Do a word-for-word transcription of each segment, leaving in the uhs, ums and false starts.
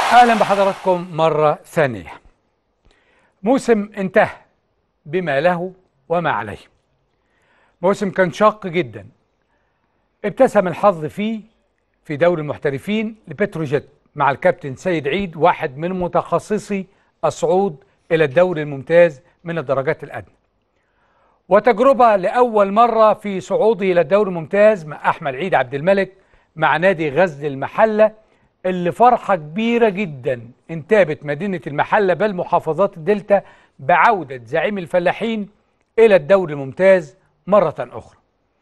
أهلا بحضراتكم مرة ثانية. موسم انتهى بما له وما عليه. موسم كان شاق جدا. ابتسم الحظ فيه في دوري المحترفين لبتروجيت مع الكابتن سيد عيد، واحد من متخصصي الصعود إلى الدوري الممتاز من الدرجات الأدنى. وتجربة لأول مرة في صعوده إلى الدوري الممتاز مع أحمد عيد عبد الملك مع نادي غزل المحلة، اللي فرحة كبيرة جدا انتابت مدينة المحلة بل محافظات الدلتا بعودة زعيم الفلاحين إلى الدوري الممتاز مرة أخرى.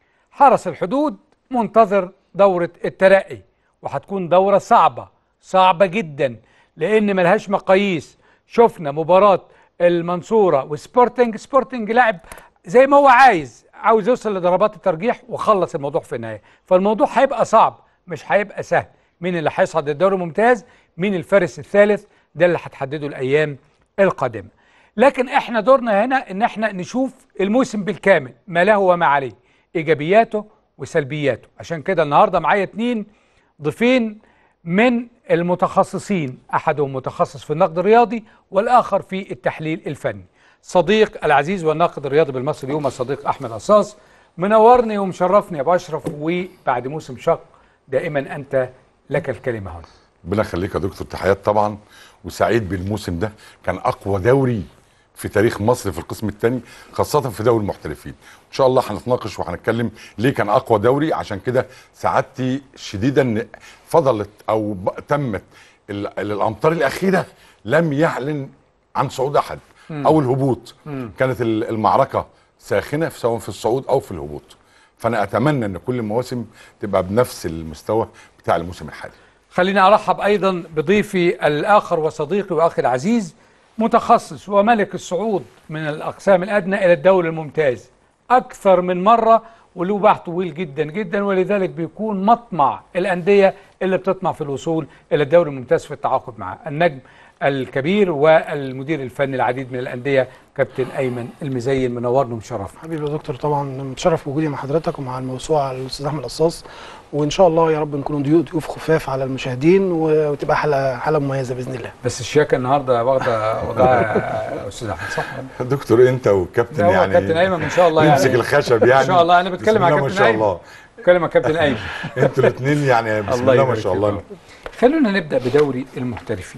حرس الحدود منتظر دورة الترقي، وهتكون دورة صعبة صعبة جدا لأن ملهاش مقاييس. شفنا مباراة المنصورة وسبورتنج، سبورتنج لعب زي ما هو عايز عاوز يوصل لضربات الترجيح وخلص الموضوع في النهاية، فالموضوع هيبقى صعب مش هيبقى سهل. مين اللي هيصعد الدوري الممتاز؟ مين الفارس الثالث؟ ده اللي هتحدده الأيام القادمة. لكن احنا دورنا هنا ان احنا نشوف الموسم بالكامل ما له وما عليه، ايجابياته وسلبياته. عشان كده النهارده معايا اتنين ضيفين من المتخصصين، احدهم متخصص في النقد الرياضي والاخر في التحليل الفني. صديق العزيز والناقد الرياضي بالمصري اليوم الصديق احمد قصاص، منورني ومشرفني يا ابو اشرف، وبعد موسم شق دائما انت لك الكلمه هنا. ربنا يخليك يا دكتور، تحيات طبعا، وسعيد بالموسم ده. كان اقوى دوري في تاريخ مصر في القسم الثاني، خاصه في دوري المحترفين. ان شاء الله هنتناقش وهنتكلم ليه كان اقوى دوري. عشان كده سعادتي شديده ان فضلت او تمت الامطار الاخيره لم يعلن عن صعود احد مم. او الهبوط. مم. كانت المعركه ساخنه سواء في الصعود او في الهبوط. فانا اتمنى ان كل المواسم تبقى بنفس المستوى بتاع الموسم الحالي. خليني ارحب ايضا بضيفي الاخر وصديقي واخي العزيز، متخصص وملك الصعود من الاقسام الادنى الى الدوري الممتاز اكثر من مره، وله باع طويل جدا جدا، ولذلك بيكون مطمع الانديه اللي بتطمع في الوصول الى الدوري الممتاز في التعاقد معه. النجم الكبير والمدير الفني العديد من الانديه كابتن ايمن المزين، منورنا ومشرفنا. حبيبي يا دكتور، طبعا متشرف بوجودي مع حضرتك ومع الموسوعه الاستاذ احمد قصاص، وان شاء الله يا رب نكون ضيوف خفاف على المشاهدين وتبقى حلقه حلقه مميزه باذن الله. بس الشياكه النهارده واخده وضعها استاذ احمد، صح؟ دكتور انت والكابتن يعني كابتن ايمن ان شاء الله يمسك يعني الخشب يعني ان شاء الله. انا بتكلم مع كابتن ايمن، الله بتكلم مع كابتن ايمن انتوا الاثنين يعني بسم الله ما شاء الله. خلونا نبدا بدوري المحترفين.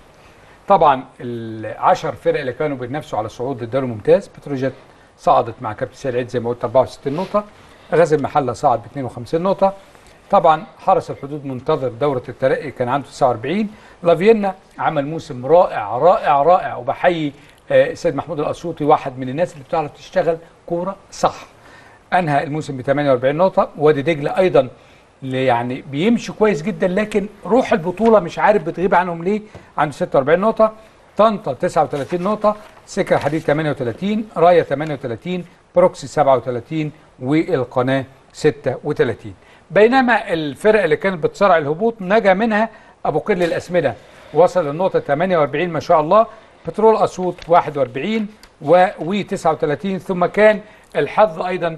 طبعا العشر فرق اللي كانوا بينافسوا على الصعود للدوري الممتاز، بتروجيت صعدت مع كابتن سيد عيد زي ما قلت أربعة وستين نقطه، غزل المحله صعد ب اثنين وخمسين نقطه. طبعا حرس الحدود منتظر دوره الترقي كان عنده تسعة وأربعين. لافيينا عمل موسم رائع رائع رائع، وبحيي السيد محمود الاسيوطي واحد من الناس اللي بتعرف تشتغل كوره صح، انهى الموسم ب ثمانية وأربعين نقطه. وادي دجله ايضا يعني بيمشي كويس جدا، لكن روح البطوله مش عارف بتغيب عنهم ليه، عنده ستة وأربعين نقطه. طنطا تسعة وثلاثين نقطه، سكه الحديد ثمانية وثلاثين، رايه ثمانية وثلاثين، بروكسي سبعة وثلاثين، والقناه ستة وثلاثين. بينما الفرق اللي كانت بتصارع الهبوط نجا منها ابو قل الاسمده، وصل للنقطه ثمانية وأربعين ما شاء الله. بترول اسيوط واحد وأربعين ووي تسعة وثلاثين. ثم كان الحظ ايضا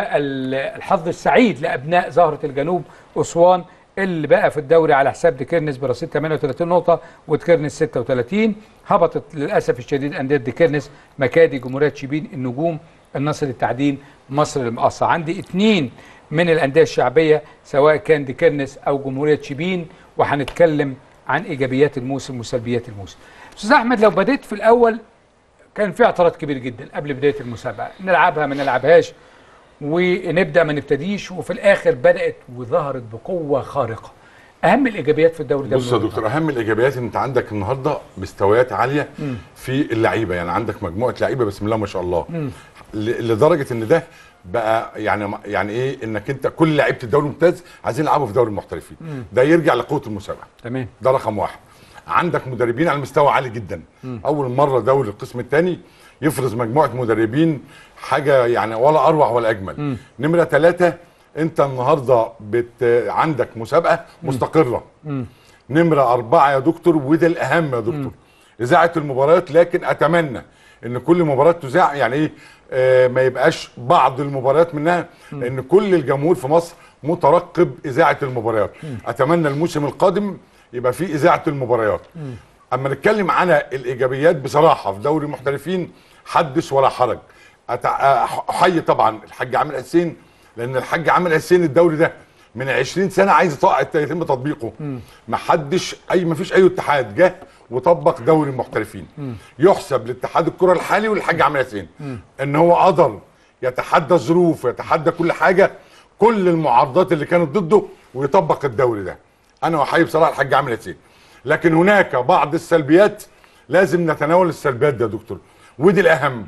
والحظ السعيد لابناء زهره الجنوب اسوان اللي بقى في الدوري على حساب ديكيرنس برصيد ثمانية وثلاثين نقطه، وديكيرنس ستة وثلاثين. هبطت للاسف الشديد انديه ديكيرنس، مكادي، جمهوريه شبين، النجوم، النصر التعدين، مصر المقاصه. عندي اثنين من الانديه الشعبيه سواء كان ديكيرنس او جمهوريه شبين، وهنتكلم عن ايجابيات الموسم وسلبيات الموسم. استاذ احمد، لو بديت في الاول كان في اعتراض كبير جدا قبل بدايه المسابقه، نلعبها ما نلعبهاش ونبدا ما نبتديش، وفي الاخر بدات وظهرت بقوه خارقه. اهم الايجابيات في الدوري ده؟ بص يا دكتور، اهم الايجابيات ان انت عندك النهارده مستويات عاليه م. في اللعيبه، يعني عندك مجموعه لعيبه بسم الله ما شاء الله، م. لدرجه ان ده بقى يعني يعني ايه، انك انت كل لعيبه الدوري الممتاز عايزين يلعبوا في دوري المحترفين. م. ده يرجع لقوه المسابقه. تمام، ده رقم واحد. عندك مدربين على مستوى عالي جدا. م. اول مره دوري القسم الثاني يفرز مجموعه مدربين حاجه يعني ولا اروع ولا اجمل. م. نمره ثلاثة، انت النهارده بت عندك مسابقه مستقره. م. نمره أربعة يا دكتور، وده الاهم يا دكتور، م. اذاعه المباريات. لكن اتمنى ان كل مباراه تذاع، يعني ايه آه ما يبقاش بعض المباريات منها، م. لان كل الجمهور في مصر مترقب اذاعه المباريات. م. اتمنى الموسم القادم يبقى في اذاعه المباريات. اما نتكلم عن الايجابيات بصراحه في دوري المحترفين حدث ولا حرج. أتع- احيي طبعا الحاج عامر حسين، لان الحاج عامر حسين الدوري ده من عشرين سنه عايز يطبق- يتم تطبيقه. ما حدش اي ما فيش اي اتحاد جه وطبق دوري المحترفين. يحسب لاتحاد الكره الحالي والحاج عامر حسين ان هو قدر يتحدى الظروف ويتحدى كل حاجه، كل المعارضات اللي كانت ضده، ويطبق الدوري ده. انا احيي بصراحه الحاج عامر حسين. لكن هناك بعض السلبيات لازم نتناول السلبيات ده يا دكتور، ودي الاهم.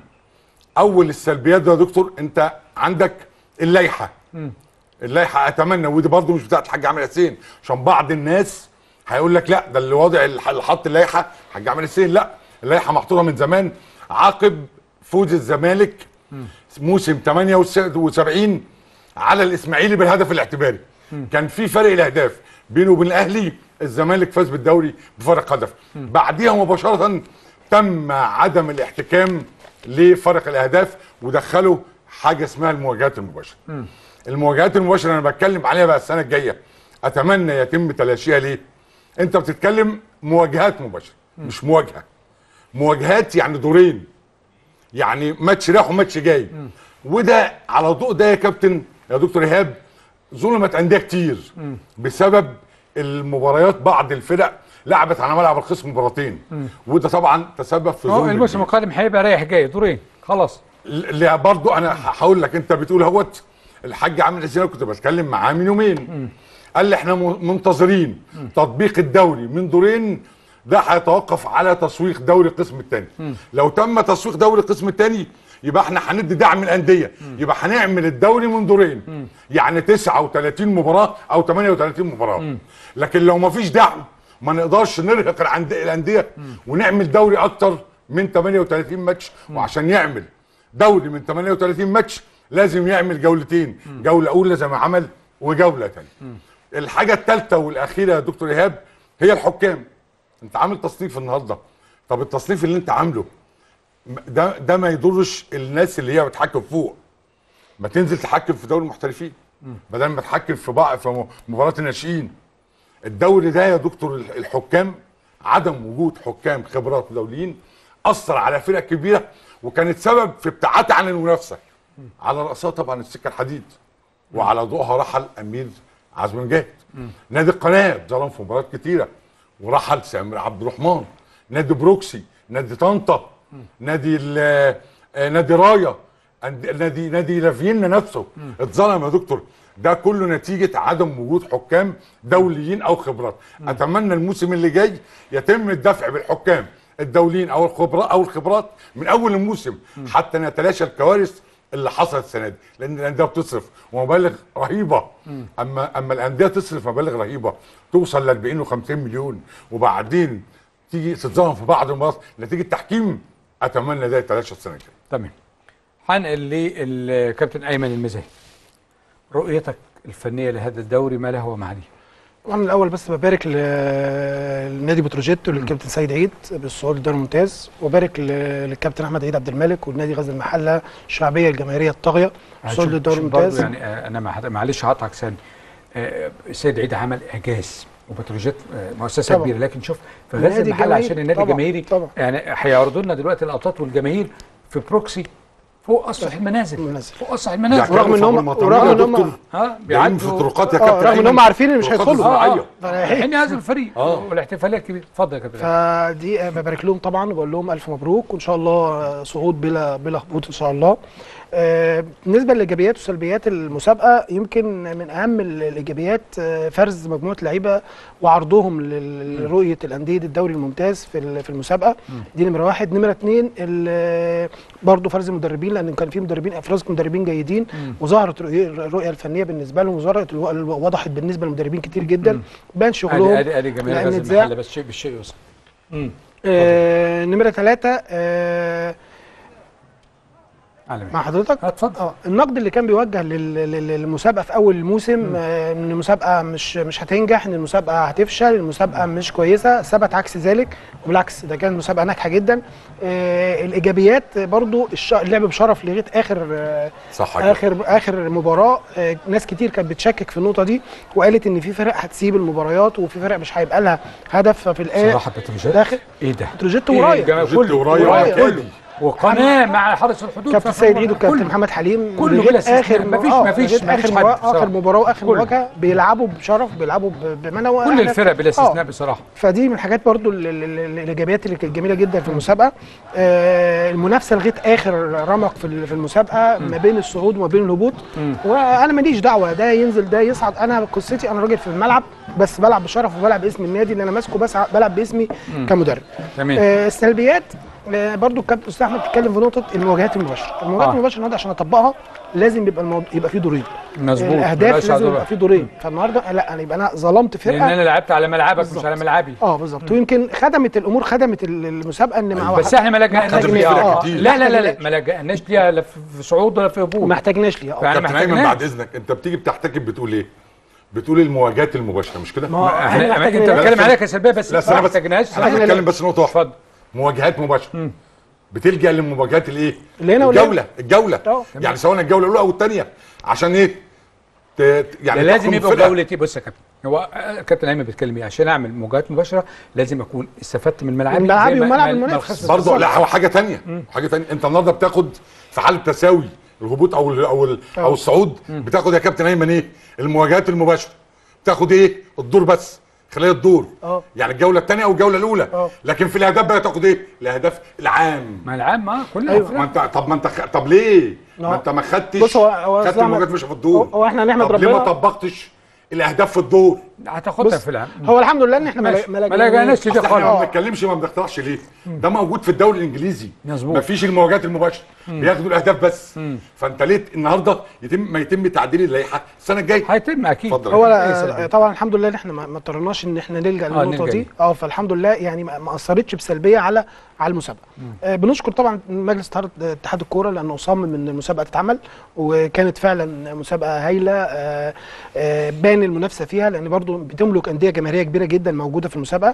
اول السلبيات ده يا دكتور، انت عندك اللائحه. اللائحه اتمنى، ودي برضه مش بتاعت الحاج عامر حسين، عشان بعض الناس هيقول لك لا ده اللي واضع اللي حط اللائحه الحاج عامر حسين. لا، اللائحه محطوطه من زمان عقب فوز الزمالك موسم ثمانية وسبعين على الاسماعيلي بالهدف الاعتباري. كان في فرق الاهداف بينه وبين الاهلي، الزمالك فاز بالدوري بفرق هدف. بعديها مباشره تم عدم الاحتكام لفرق الاهداف، ودخلوا حاجه اسمها المواجهات المباشره. المواجهات المباشره انا بتكلم عليها بقى السنه الجايه، اتمنى يتم تلاشيها. ليه؟ انت بتتكلم مواجهات مباشره مش مواجهه. مواجهات يعني دورين، يعني ماتش رايح وماتش جاي. وده على ضوء ده يا كابتن يا دكتور ايهاب ظلمت انديه كتير بسبب المباريات. بعض الفرق لعبت على ملعب الخصم مباراتين، وده طبعا تسبب في اه ظلم الموسم كبير. القادم هيبقى رايح جاي دورين خلاص. لا برضو انا هقول لك، انت بتقول اهوت الحاج عامر حسين، انا كنت بتكلم معاه من يومين، قال لي احنا م- منتظرين تطبيق الدوري من دورين، ده هيتوقف على تسويق دوري القسم الثاني. لو تم تسويق دوري القسم الثاني يبقى احنا هندي دعم الانديه، يبقى هنعمل الدوري من دورين، يعني تسعة وثلاثين مباراه او ثمانية وثلاثين مباراه. لكن لو ما فيش دعم ما نقدرش نرهق العند- الانديه ونعمل دوري اكتر من ثمانية وثلاثين ماتش. وعشان يعمل دوري من ثمانية وثلاثين ماتش لازم يعمل جولتين، جوله اولى زي ما عمل وجوله ثانيه. الحاجه الثالثه والاخيره يا دكتور ايهاب هي الحكام. انت عامل تصنيف النهارده، طب التصنيف اللي انت عامله ده ده ما يضرش الناس اللي هي بتحكم فوق. ما تنزل تحكم في دوري المحترفين بدل ما تحكم في بعض في مباراه الناشئين. الدوري ده يا دكتور الحكام، عدم وجود حكام خبرات دوليين اثر على فرق كبيره، وكانت سبب في ابتعادها عن المنافسه. على راسها طبعا السكه الحديد، وعلى ضوءها رحل امير عزمي مجاهد. نادي القناه ظلم في مباريات كتيره ورحل سامر عبد الرحمن. نادي بروكسي، نادي طنطا، نادي ال- آه، نادي رايا، أند- نادي نادي لافينا نفسه اتظلم يا دكتور. ده كله نتيجه عدم وجود حكام دوليين او خبرات. اتمنى الموسم اللي جاي يتم الدفع بالحكام الدوليين او الخبرات او الخبرات من اول الموسم حتى نتلاشى الكوارث اللي حصلت السنه دي، لان الانديه بتصرف ومبالغ رهيبه. اما اما الانديه تصرف مبالغ رهيبه توصل ل أربعين وخمسين مليون، وبعدين تيجي تتظلم في بعض المباريات نتيجه تحكيم. اتمنى ده يتلاشى السنه الجايه. تمام. هنقل للكابتن ايمن المزاهي، رؤيتك الفنيه لهذا الدوري ما له وما عليه. طبعا الاول بس ببارك ل- لنادي بتروجيت وللكابتن سيد عيد بالصعود للدوري الممتاز، وبارك ل- للكابتن احمد عيد عبد الملك والنادي غزل المحله الشعبيه الجماهيريه الطاغيه بالصعود للدوري شوف برضو الممتاز. يعني آه، انا مع- معلش هقطعك ثانيه. آه، السيد عيد عمل اعجاز، وبتروجيت آه، مؤسسه طبعا. كبيره، لكن شوف في غزل النادي المحله الجماهيري عشان النادي طبعا، الجماهيري طبعا. يعني هيعرضوا لنا دلوقتي الابطال والجماهير في بروكسي فوق اسطح المنازل، المنازل. فوق اسطح المنازل. ورغم ان هم ورغم ان هم ها بيعدوا في بيعدوا طرقات يا آه، كابتن رغم ان أيمن. هم عارفين ان مش طرقات هيدخلوا. زراعية. الحين هذا الفريق آه. والاحتفاليه الكبيره. اتفضل يا كابتن. فدي آه، ببارك لهم طبعا وبقول لهم الف مبروك، وان شاء الله آه، صعود بلا بلا هبوط ان شاء الله. آه، بالنسبه للايجابيات وسلبيات المسابقه، يمكن من اهم ال- الايجابيات آه، فرز مجموعه لعيبه وعرضهم لل- لرؤيه الانديه الدوري الممتاز في ال- في المسابقه. دي نمره واحد. نمره اثنين برضه فرز المدربين، لان كان في مدربين افراز مدربين جيدين، وظهرت رؤية- الرؤيه الفنيه بالنسبه لهم، وظهرت الو- الو- وضحت بالنسبه للمدربين كتير جدا، بان شغلهم. ادي ادي جماهير لأن غزل اتذاع- المحله بس شيء بالشيء يوصل. آه نمرة ثلاثة، آه عالمي. مع حضرتك اتفضل. اه النقد اللي كان بيوجه لل- لل- للمسابقه في اول الموسم آه، ان المسابقه مش مش هتنجح، ان المسابقه هتفشل، المسابقه مش كويسه، ثبت عكس ذلك، وبالعكس ده كانت مسابقه ناجحه جدا. آه، الايجابيات برضو الش- اللعب بشرف لغايه اخر آه، صح كده. اخر اخر مباراه. آه، ناس كتير كانت بتشكك في النقطه دي وقالت ان في فرق هتسيب المباريات وفي فرق مش هيبقى لها هدف. ففي الاخر صراحه بتروجيت داخل ايه ده؟ بتروجيت إيه ورايا الجمال؟ جبت كله ورايا ورايا. وكادي. وقناه مع حرس الحدود. كابتن فاهم؟ سيد عيد وكابتن كله. محمد حليم كله لغاية بلا استثناء. اخر مفيش- آه، مفيش- لغاية مفيش اخر حد مباراة اخر بصراحة. مباراه واخر كله. مواجهه بيلعبوا بشرف، بيلعبوا ب- بمنى كل وإحنا- الفرق بلا استثناء آه. بصراحه. فدي من الحاجات برضو ال- ال- ال- الايجابيات اللي كانت جميله جدا في المسابقه. آه المنافسه لغايه اخر رمق في ال- في المسابقه ما بين الصعود وما بين الهبوط. وانا ماليش دعوه ده ينزل ده يصعد، انا قصتي انا راجل في الملعب بس بلعب بشرف وبلعب باسم النادي اللي انا ماسكه، بس بلعب باسمي كمدرب. تمام. آه السلبيات آه برضو الكابتن استاذ احمد اتكلم في نقطه المواجهات المباشره. المواجهات آه. المباشره النهارده عشان اطبقها لازم يبقى الموضوع يبقى فيه دورين. مظبوط. الاهداف مبقاش لازم عدو. يبقى فيه دورين. فالنهارده لا انا يبقى انا ظلمت فرقه لان انا لعبت على ملعبك بالظبط. مش على ملعبي. اه بالظبط. ويمكن خدمت الامور خدمت ال- المسابقه ان مع بس احنا ما لجأناش محتاجين- ليها. فرق آه. كتير. لا لا لا لا محتاجناش. ما لجأناش ليها لا في صعود ولا في هبوط. ما احتاجناش ليها. اه فعلا كابتن محتاجناش. ايمن بعد اذنك، انت بتيجي بتحتكب بتقول ايه؟ بتقول المواجهات المباشره مش كده؟ ما هو احنا احنا انت محتاجين بتتكلم لا، عليها كسلبيه بس لا، ما استنى بس. احتاجناش. انا هتكلم بس نقطه واحده. اتفضل. مواجهات مباشره بتلجأ للمواجهات الايه؟ اللي هنا واللي الجوله الجوله اه. يعني سواء الجوله الاولى او الثانيه عشان ايه؟ ت- ت- يعني ده لازم تحكم يبقى الفرقة. جولتي. بص يا كابتن، هو آه، كابتن ايمن بيتكلم ايه؟ عشان اعمل مواجهات مباشره لازم اكون استفدت من ملعبي من ملعبي زي ما- وملعب ما- المنافس. ما الخصم برضه لا بالظبط. هو حاجه ثانيه حاجه ثانيه. انت النهارده بتاخد في حاله تساوي الهبوط او ال او ال او الصعود بتاخد يا كابتن ايمن ايه؟ المواجهات المباشره بتاخد ايه؟ الدور بس خلال الدور اه. يعني الجوله الثانيه او الجوله الاولى. اه. لكن في الاهداف بقى تاخد ايه؟ الاهداف العام. ما العام ما كلها أيوة. ما انت طب ما انت خ... طب ليه؟ اه. ما انت ما خدتش بص هو- هو خدت أصل المواجهات مش في الدور. هو- هو احنا نحمد طب ليه ما ربنا. طبقتش الاهداف في الدور؟ هتاخدها بص في العام. هو الحمد لله ان احنا ما ماشي. ما ما لجأناش لده اصل احنا ما خالص. بنتكلمش ما بنخترعش ليه؟ ده موجود في الدوري الانجليزي. مظبوط. مفيش المواجهات المباشره بياخدوا الاهداف بس. فانت ليه النهارده يتم ما يتم تعديل اللائحه السنه الجايه؟ هيتم اكيد. اتفضل. هو أي لا سلبية. طبعا الحمد لله ان احنا ما ما اضطرناش ان احنا نلجا للنقطه نلجأ دي. ليه. اه فالحمد لله يعني ما ما اثرتش بسلبيه على على المسابقه. آه بنشكر طبعا مجلس اتحاد اتحاد الكوره لانه صمم ان المسابقه تتعمل وكانت فعلا مسابقه هايله. آه آه بان المنافسه فيها لان برضو بتملك انديه جماهيريه كبيره جدا موجوده في المسابقه.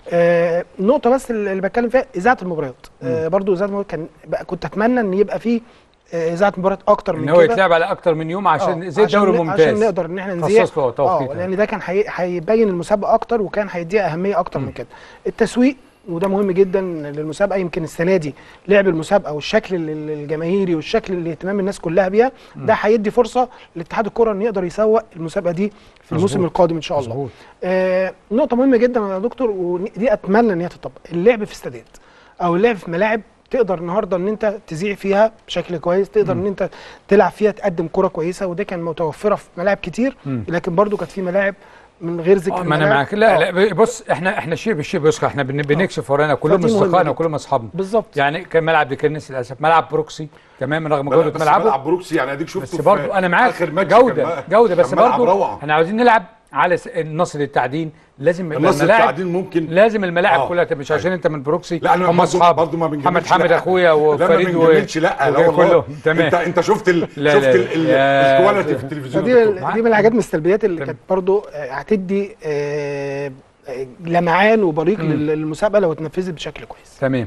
آه نقطه بس اللي بتكلم فيها اذاعه المباريات. آه برضو اذاعه المباريات كان بقى كنت اتمنى ان يبقى فيه آه، اذاعه مباريات اكتر من ان هو كده. يتلعب على اكتر من يوم عشان آه، زي الدوري عشان- الممتاز. عشان نقدر ان احنا نذيع. خصص له توقيت. اه لان ده كان هي- هيبين المسابقه اكتر وكان هيديها اهميه اكتر من كده. التسويق وده مهم جدا للمسابقه. يمكن السنه دي لعب المسابقه والشكل ال- ال- الجماهيري والشكل اللي اهتمام الناس كلها بيها ده هيدي فرصه لاتحاد الكره ان يقدر يسوق المسابقه دي في الموسم مظبوط. القادم ان شاء الله. مظبوط. آه نقطه مهمه جدا يا دكتور ودي اتمنى ان هي تطبق. اللعب في استادات او اللعب في ملاعب تقدر النهارده ان انت تذيع فيها بشكل كويس، تقدر ان انت تلعب فيها تقدم كره كويسه. وده كان متوفره في ملاعب كتير لكن برضو كانت في ملاعب من غير ذكر آه، ما انا الملاعب. معاك. لا آه. لا بص احنا احنا شيء بالشيء بيسخى. احنا بن- بنكشف ورانا كلهم فدي مهمة اصدقائنا جدا. وكلهم اصحابنا. بالظبط. يعني كان ملعب ديكنس للاسف ملعب بروكسي تمام رغم لا، جوده بس ملعبه. ملعب بروكسي يعني اديك شفته بس في برضه انا معاك اخر ماتش كان جوده بقى- جوده بس كان ملعب برضه روعة. احنا عاوزين نلعب على س- النصر للتعدين. لازم يبقى النصر الملاعب- للتعدين ممكن. لازم الملاعب آه. كلها تبقى مش عشان انت من بروكسي لا انا هم برضه اصحاب برضه ما بنجملش. محمد حامد لا. اخويا لا ما وفريد و- بنجملش. لا لا وكلهم. والله تمام. انت انت شفت ال... لا، شفت لا، ال... ال... يا- الكواليتي في التلفزيون فدي يا دكتور. دي من الحاجات من السلبيات اللي تمام. كانت برضو آه، هتدي آه، آه، لمعان وبريق لل- للمسابقه لو اتنفذت بشكل كويس. تمام.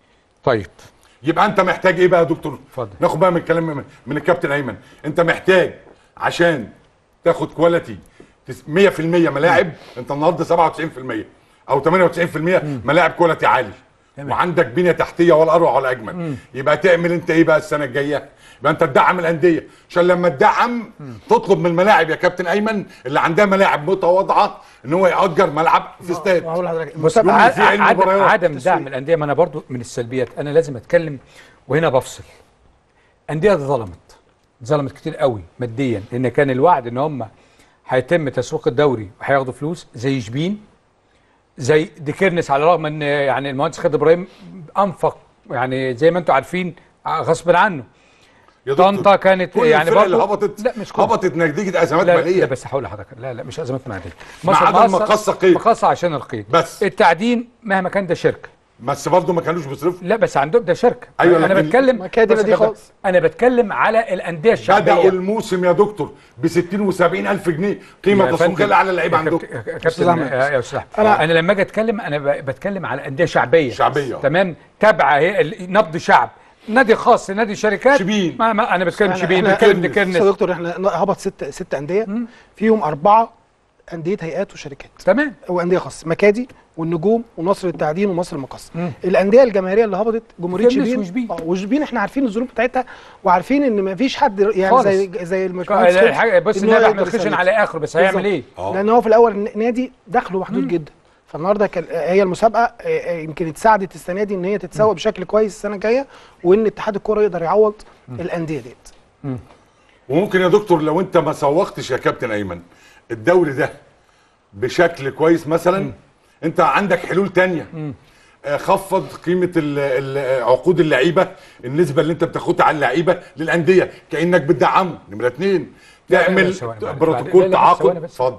طيب يبقى انت محتاج ايه بقى يا دكتور؟ اتفضل. ناخد بقى من الكلام من, من الكابتن ايمن. انت محتاج عشان تاخد كواليتي تس- مية في المية ملاعب. انت النهارده سبعة وتسعين في المية او ثمانية وتسعين في المية ملاعب كواليتي عالي. تمام. وعندك بنيه تحتيه ولا اروع ولا اجمل. يبقى تعمل انت ايه بقى السنه الجايه؟ يبقى انت تدعم الانديه عشان لما تدعم تطلب من الملاعب يا كابتن ايمن اللي عندها ملاعب متواضعه ان هو ياجر ملعب في استاد. وهقول لحضرتك بص المسابقه ع- ع- يذيع عدم, المباريات. عدم تسويق. دعم الانديه. ما انا برضو من السلبيات انا لازم اتكلم وهنا بفصل. انديه ظلمت ظلمت كتير قوي ماديا لان كان الوعد ان هم هيتم تسويق الدوري وهياخدوا فلوس زي شبين زي ديكيرنس على الرغم ان يعني المهندس خالد ابراهيم انفق يعني زي ما انتم عارفين غصب عنه. يا دكتور، طنطا كانت كل يعني الفرق اللي برضو هبطت لا مش كله. هبطت نتيجه ازمات لا, ماليه. لا بس هقول لحضرتك لا لا مش ازمات ماليه. مع عدم مقص- مقص قيد. مقص عشان القيد. بس. التعدين مهما كان ده شركه بس برضه ما كانوش بيصرفوا. لا بس عندهم ده شركه. أيوة، انا لكن بتكلم مكادنا دي خالص. انا بتكلم على الانديه الشعبيه. بدأوا الموسم يا دكتور ب ستين وسبعين الف جنيه قيمه تسويقيه لاعلى اللعيبه عندهم. كابتن يا استاذ انا انا لما اجي اتكلم انا بتكلم على انديه شعبيه شعبيه تمام، تابعه هي نبض شعب، نادي خاص نادي شركات شبين. ما, ما انا بتكلم شبين، بتكلم بتكلم يا دكتور احنا هبط ست ست انديه فيهم اربعه انديه هيئات وشركات تمام، وانديه خاصه، مكادي والنجوم ونصر التعدين ومصر المقاصه. الانديه الجماهيريه اللي هبطت جمهوريه شبين وشبين. اه وشبين احنا عارفين الظروف بتاعتها وعارفين ان ما فيش حد يعني خالص. زي زي المشكله بص النادي احمد خشن على اخره، بس هيعمل ايه؟ لان هو في الاول نادي دخله محدود جدا، فالنهارده هي المسابقه يمكن اتساعدت السنه دي ان هي تتسوق بشكل كويس السنه الجايه، وان اتحاد الكوره يقدر يعوض الانديه ديت. وممكن يا دكتور لو انت ما سوقتش يا كابتن ايمن الدوري ده بشكل كويس مثلا، م. انت عندك حلول تانية. آه خفض قيمه ال ال عقود اللعيبه، النسبه اللي انت بتاخدها على اللعيبه للانديه كانك بتدعمه. نمره اتنين تعمل بروتوكول تعاقد. اتفضل.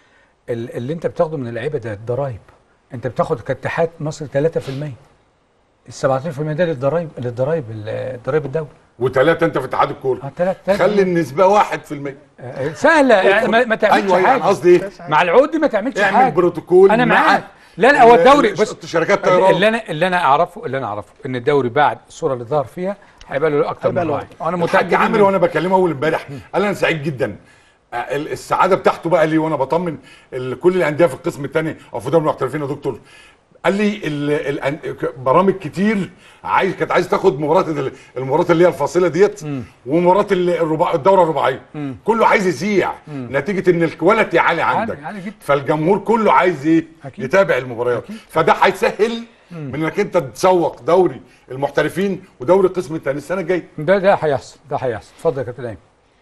اللي انت بتاخده من اللعيبه ده الضرايب، انت بتاخد كاتحاد مصر ثلاثة في المية، ال سبعتاشر في المية ده للضرايب للضرايب الضرايب الدولي، وثلاثه انت في اتحاد الكوره. اه ثلاثة. خلي النسبه واحد في المية. آه سهله يعني ما, ما تعملش أيوة حاجه. يعني قصدي ايه؟ مع العقود دي ما تعملش حاجه. اعمل بروتوكول. انا معاك. لا لا هو الدوري بص شركات طيران. اللي انا اللي انا اعرفه اللي انا اعرفه ان الدوري بعد الصوره اللي ظهر فيها هيبقى له اكتر من راعي. انا متاكد عامل وانا بكلمه اول امبارح قال انا سعيد جدا. السعاده بتاعته بقى لي وانا بطمن كل الانديه في القسم الثاني او في دوري المحترفين يا دكتور، قال لي ال ال برامج كتير عايز كانت عايز تاخد مباراه المباراه اللي هي الفاصله ديت ومباراه الرباع الدوره الرباعيه، كله عايز يذيع نتيجه ان الكواليتي عالي عندك، عالي جدا. فالجمهور كله عايز ايه؟ أكيد. يتابع المباريات، فده هيسهل من انك انت تسوق دوري المحترفين ودوري القسم الثاني السنه الجايه. ده ده هيحصل ده هيحصل. اتفضل يا كابتن ايمن.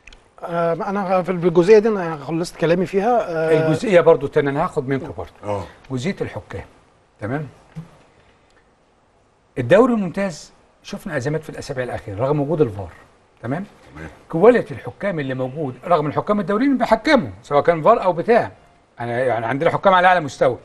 آه انا في الجزئيه دي انا خلصت كلامي فيها. آه الجزئيه برضو تاني انا هاخد منكم برضو اه جزئيه الحكام. تمام. الدوري الممتاز شفنا ازمات في الاسابيع الاخيره رغم وجود الفار. تمام. تمام. كواليتي الحكام اللي موجود رغم الحكام الدوليين بيحكموا سواء كان فار او بتاع، انا يعني عندنا حكام على اعلى مستوى.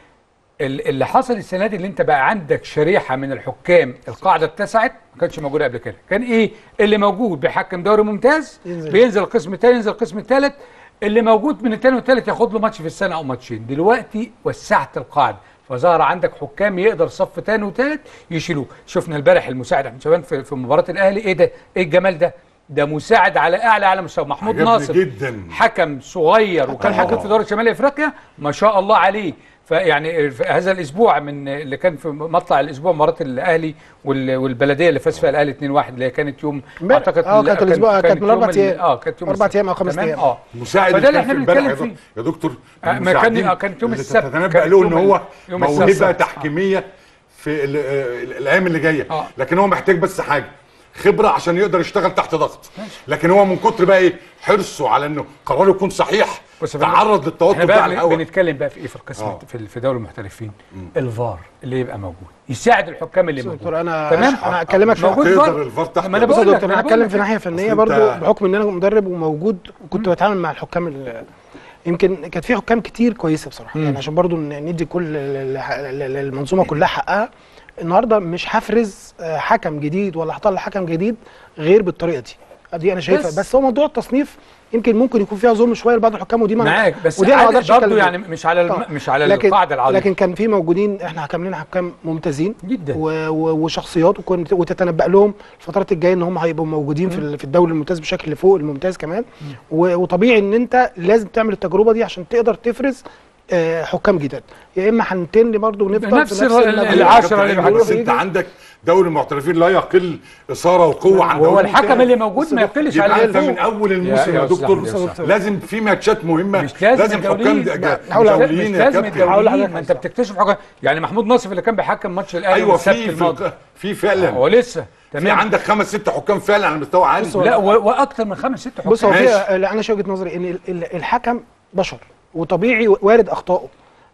اللي حصل السنه دي اللي انت بقى عندك شريحه من الحكام القاعده اتسعت ما كانتش موجوده قبل كده. كان ايه اللي موجود بيحكم دوري ممتاز ينزل. بينزل القسم الثاني ينزل القسم الثالث، اللي موجود من الثاني والثالث ياخد له ماتش في السنه او ماتشين. دلوقتي وسعت القاعده فظهر عندك حكام يقدر صف ثاني وثالث يشيلوه. شفنا امبارح المساعد احمد شوبان في, في مباراه الاهلي. ايه ده؟ ايه الجمال ده؟ ده مساعد على اعلى على مستوى. محمود ناصر جدا. حكم صغير وكان حكم في دوري شمال افريقيا ما شاء الله عليه. فيعني هذا الاسبوع من اللي كان في مطلع الاسبوع مباراه الاهلي والبلديه اللي فاز فيها الاهلي اتنين واحد اللي كانت يوم اعتقد اه كانت الاسبوع كانت من اربع ايام اه كانت يوم اربع ايام او خمس ايام. اه مساعد فده اللي احنا بنتكلم فيه يا دكتور. آه ما كان كانت يوم السبت. تتنبأ له ان هو موهبه تحكيميه في الايام اللي جايه. آه. لكن هو محتاج بس حاجه خبره عشان يقدر يشتغل تحت ضغط. لكن هو من كتر بقى ايه حرصه على انه قراره يكون صحيح تعرض للتوتر بتاع الاول. بنتكلم بقى في ايه في القسم آه. في في دوري المحترفين. الفار اللي يبقى موجود يساعد الحكام اللي موجود. دكتور انا تمام انا اكلمك في موجود فار. الفار تحت. ما انا بقول لك انا هتكلم في ناحيه فنيه برضو بحكم ان انا مدرب وموجود وكنت بتعامل مع الحكام. يمكن كانت في حكام كتير كويسه بصراحه يعني عشان برضو ندي كل المنظومه كلها حقها. النهارده مش هفرز حكم جديد ولا هطلع حكم جديد غير بالطريقه دي دي انا شايفها. بس, بس هو موضوع التصنيف يمكن ممكن يكون فيها ظلم شويه لبعض الحكام ودي معاك بس ودي انا ما اقدرش برضه يعني مش على الم... مش على لكن القاعده العاليه. لكن كان في موجودين احنا حكمنا حكام ممتازين جدا و... و... وشخصيات وكنت وتتنبأ لهم الفترات الجايه ان هم هيبقوا موجودين في في الدوري الممتاز بشكل فوق الممتاز كمان. و... وطبيعي ان انت لازم تعمل التجربه دي عشان تقدر تفرز آه حكام جداد. يا اما هنتن برضه ونفضل نفس في نفس العشره اللي بس انت عندك دوري المحترفين لا يقل اثاره وقوه عن هو الحكم اللي موجود ما يقلش عليه. انت من اول الموسم يا دكتور لازم في ماتشات مهمه مش لازم, لازم حكام دوليين يا كابتن. ما انت بتكتشف حكام يعني محمود ناصر اللي كان بيحكم ماتش الاهلي ايوه في في فعلا هو لسه تمام. في عندك خمس ست حكام فعلا على مستوى عالي. لا واكثر من خمس ست حكام. بص هو انا شايف وجهه نظري ان الحكم بشر وطبيعي وارد اخطائه.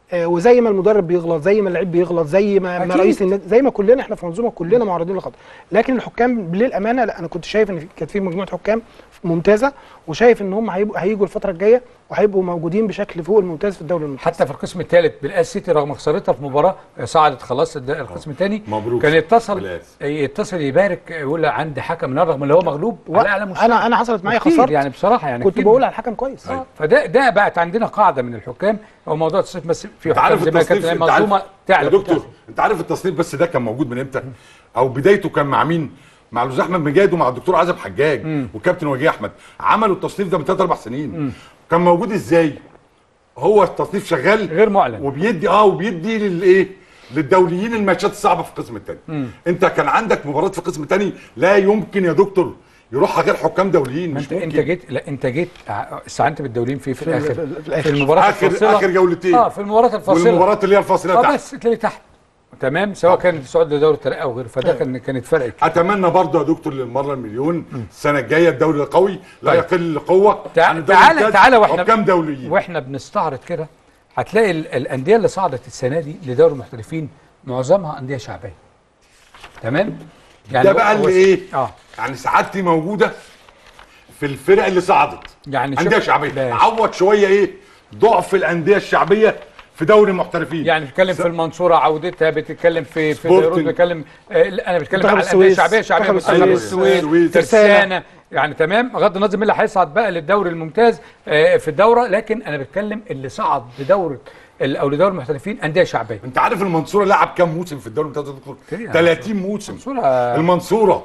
آه وزي ما المدرب بيغلط، زي ما اللعيب بيغلط، زي ما, ما رئيس النادي، زي ما كلنا احنا في منظومه كلنا معرضين للخطا. لكن الحكام للامانه لا، انا كنت شايف ان كانت في مجموعه حكام ممتازه، وشايف ان هم هيبقوا هيجوا الفتره الجايه وهيبقوا موجودين بشكل فوق الممتاز في الدوري الممتاز. حتى في القسم الثالث بالاس سيتي رغم خسارتها في مباراه صعدت خلاص القسم الثاني، مبروك كان يتصل يتصل يبارك يقول عندي حكم رغم ان هو مغلوب على اعلى مستوى. انا انا حصلت معايا خسارت يعني بصراحه يعني كنت بقول على الحكم كويس. آه. فده ده بقت عندنا قاعده من الحكام، هو موضوع التصنيف بس في حكام زي ما كانت المنظومه تعرف يا دكتور انت عارف التصنيف بس ده كان موجود من امتى؟ او بدايته كان مع مين؟ مع الاستاذ احمد مجاد ومع الدكتور عزب حجاج والكابتن وجيه احمد، عملوا التصنيف ده من ثلاث اربع سنين. مم. كان موجود ازاي؟ هو التصنيف شغال غير معلن وبيدي اه وبيدي للايه؟ للدوليين الماتشات الصعبه في القسم الثاني. انت كان عندك مباراه في القسم الثاني لا يمكن يا دكتور يروحها غير حكام دوليين. مش انت ممكن. انت جيت لا انت جيت استعنت بالدوليين في في, في الاخر في, في, في المباراه الفاصله اخر جولتين اه في المباراه الفاصله والمباراه اللي هي الفاصله اه تحت بس تلاقي تحت تمام، سواء كان الصعود لدوري الترقيه او غيره، فده كان كانت فرق. اتمنى برضه يا دكتور للمره المليون السنه الجايه الدوري القوي لا طيب. يقل قوه عن تعالى تعالى واحنا حكام دوليين واحنا بنستعرض كده هتلاقي الانديه اللي صعدت السنه دي لدوري المحترفين معظمها انديه شعبيه. تمام؟ يعني ده بقى اللي ايه؟ اه يعني سعادتي موجوده في الفرق اللي صعدت يعني انديه شعبيه، عوض شويه ايه؟ ضعف الانديه الشعبيه في دوري المحترفين. يعني بتتكلم س... في المنصوره عودتها، بتتكلم في في بيروت، بتتكلم آه انا بتتكلم على الانديه الشعبيه شعبيه منتخب السويس ترسانه، يعني تمام، بغض النظر مين اللي هيصعد بقى للدوري الممتاز آه في الدوره، لكن انا بتكلم اللي صعد لدوره او لدوري المحترفين انديه شعبيه. انت عارف المنصوره لعب كام موسم في الدوري الممتاز يا دكتور؟ ثلاثين موسم. المنصوره المنصوره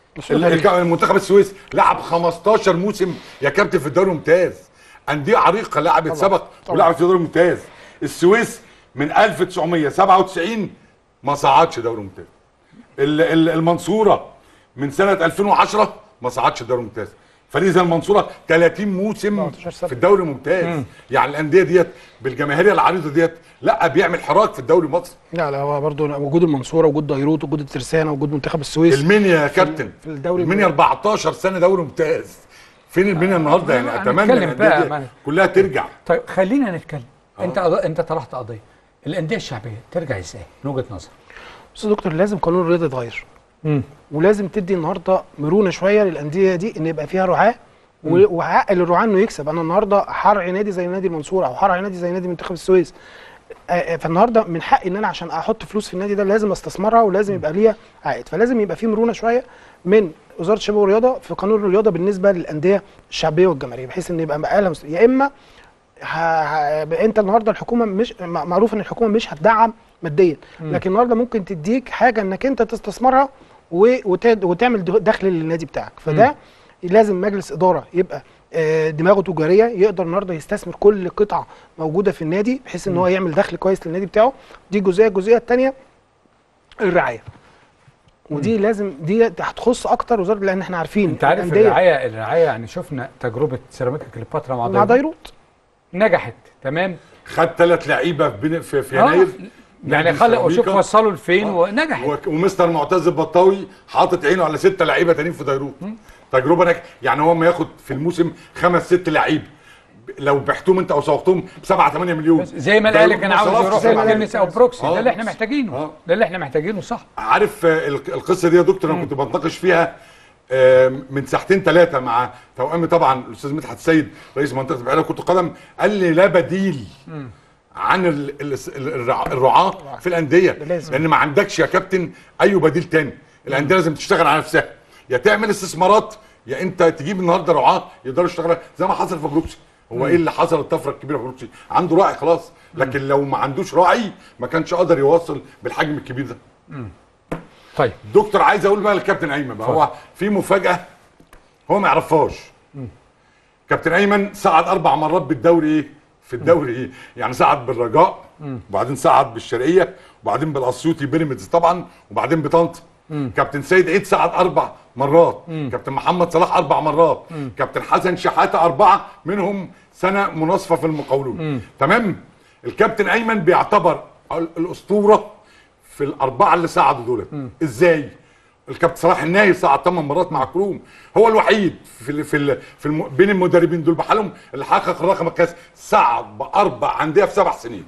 المنتخب السويس لعب خمستاشر موسم يا كابتن في الدوري الممتاز. انديه عريقه لعبت سبق ولعبت في الدوري الممتاز. السويس من ألف وتسعمية وسبعة وتسعين ما صعدش دوري ممتاز. المنصوره من سنه ألفين وعشرة ما صعدش الدوري الممتاز. فريق زي المنصوره ثلاثين موسم في الدوري الممتاز. مم. يعني الانديه ديت بالجماهيريه العريضه ديت لا بيعمل حراك في الدوري المصري. لا لا هو برضه وجود المنصوره وجود ديروت وجود الترسانه وجود منتخب السويس. المنيا يا كابتن في الدوري المنيا أربعتاشر سنه دوري ممتاز. فين المنيا النهارده؟ يعني اتمنى الانديه كلها ترجع. طيب خلينا نتكلم. آه. انت انت طرحت قضيه الانديه الشعبيه ترجع ازاي من وجهه نظرك؟ بص يا دكتور، لازم قانون الرياضه يتغير. امم ولازم تدي النهارده مرونه شويه للانديه دي ان يبقى فيها رعاه وحق للرعاه انه يكسب. انا النهارده هرعي نادي زي نادي المنصوره او هرعي نادي زي نادي منتخب السويس، فالنهارده من حقي ان انا عشان احط فلوس في النادي ده لازم استثمرها ولازم يبقى ليها عائد، فلازم يبقى في مرونه شويه من وزاره الشباب والرياضه في قانون الرياضه بالنسبه للانديه الشعبيه والجماهيريه، بحيث ان يبقى بقى لها يا اما ها ها انت النهارده الحكومه مش معروف ان الحكومه مش هتدعم ماديا، لكن النهارده ممكن تديك حاجه انك انت تستثمرها وتعمل دخل للنادي بتاعك، فده لازم مجلس اداره يبقى دماغه تجاريه، يقدر النهارده يستثمر كل قطعه موجوده في النادي بحيث ان هو يعمل دخل كويس للنادي بتاعه. دي جزئيه. الجزئيه الثانيه الرعايه، ودي مم. لازم دي هتخص اكتر وزاره، لان احنا عارفين انت عارف الرعايه الرعايه يعني شفنا تجربه سيراميكا كليوباترا مع, مع ديروت نجحت تمام، خد ثلاث لعيبه في في يناير يعني خلق وشوف وصلوا لفين آه. ونجحت. ومستر معتز البطاوي حاطط عينه على ستة لعيبه تانيين في ديروت. مم. تجربه نجح. يعني هو ما ياخد في الموسم خمس ست لعيب لو بعتهم انت او سوقتهم ب سبعة ثمانية مليون زي ما الاهلي كان عاوز يروح تنس او بروكسي. آه. ده اللي احنا محتاجينه. آه. ده اللي احنا محتاجينه صح. عارف القصه دي يا دكتور انا كنت بتناقش فيها من ساعتين ثلاثه مع توأمي طبعا الاستاذ مدحت السيد رئيس منطقه البحيره كره القدم، قال لي لا بديل مم. عن الرعاه في الانديه، لان ما عندكش يا كابتن اي بديل تاني. الانديه لازم تشتغل على نفسها، يا تعمل استثمارات يا انت تجيب النهارده رعاه يقدروا يشتغلوا زي ما حصل في بروكسي. هو مم. ايه اللي حصل الطفره الكبيره في بروكسي؟ عنده راعي خلاص، لكن مم. لو ما عندوش راعي ما كانش قادر يوصل بالحجم الكبير ده. مم. طيب دكتور عايز اقول بقى للكابتن ايمن بقى، هو في مفاجاه هو ما يعرفهاش. كابتن ايمن صعد اربع مرات بالدوري ايه؟ في الدوري ايه؟ يعني صعد بالرجاء وبعدين صعد بالشرقيه وبعدين بالاسيوطي بيراميدز طبعا وبعدين بطنطا. كابتن سيد عيد صعد اربع مرات، مم. كابتن محمد صلاح اربع مرات، مم. كابتن حسن شحاته اربعه منهم سنه مناصفه في المقاولون. تمام؟ الكابتن ايمن بيعتبر الاسطوره في الاربعه اللي صعدوا دول. ازاي؟ الكابتن صلاح الناهي صعد ثمان مرات مع كروم، هو الوحيد في ال في ال في الم... بين المدربين دول بحالهم اللي حقق الرقم القياسي، صعد باربع انديه في سبع سنين.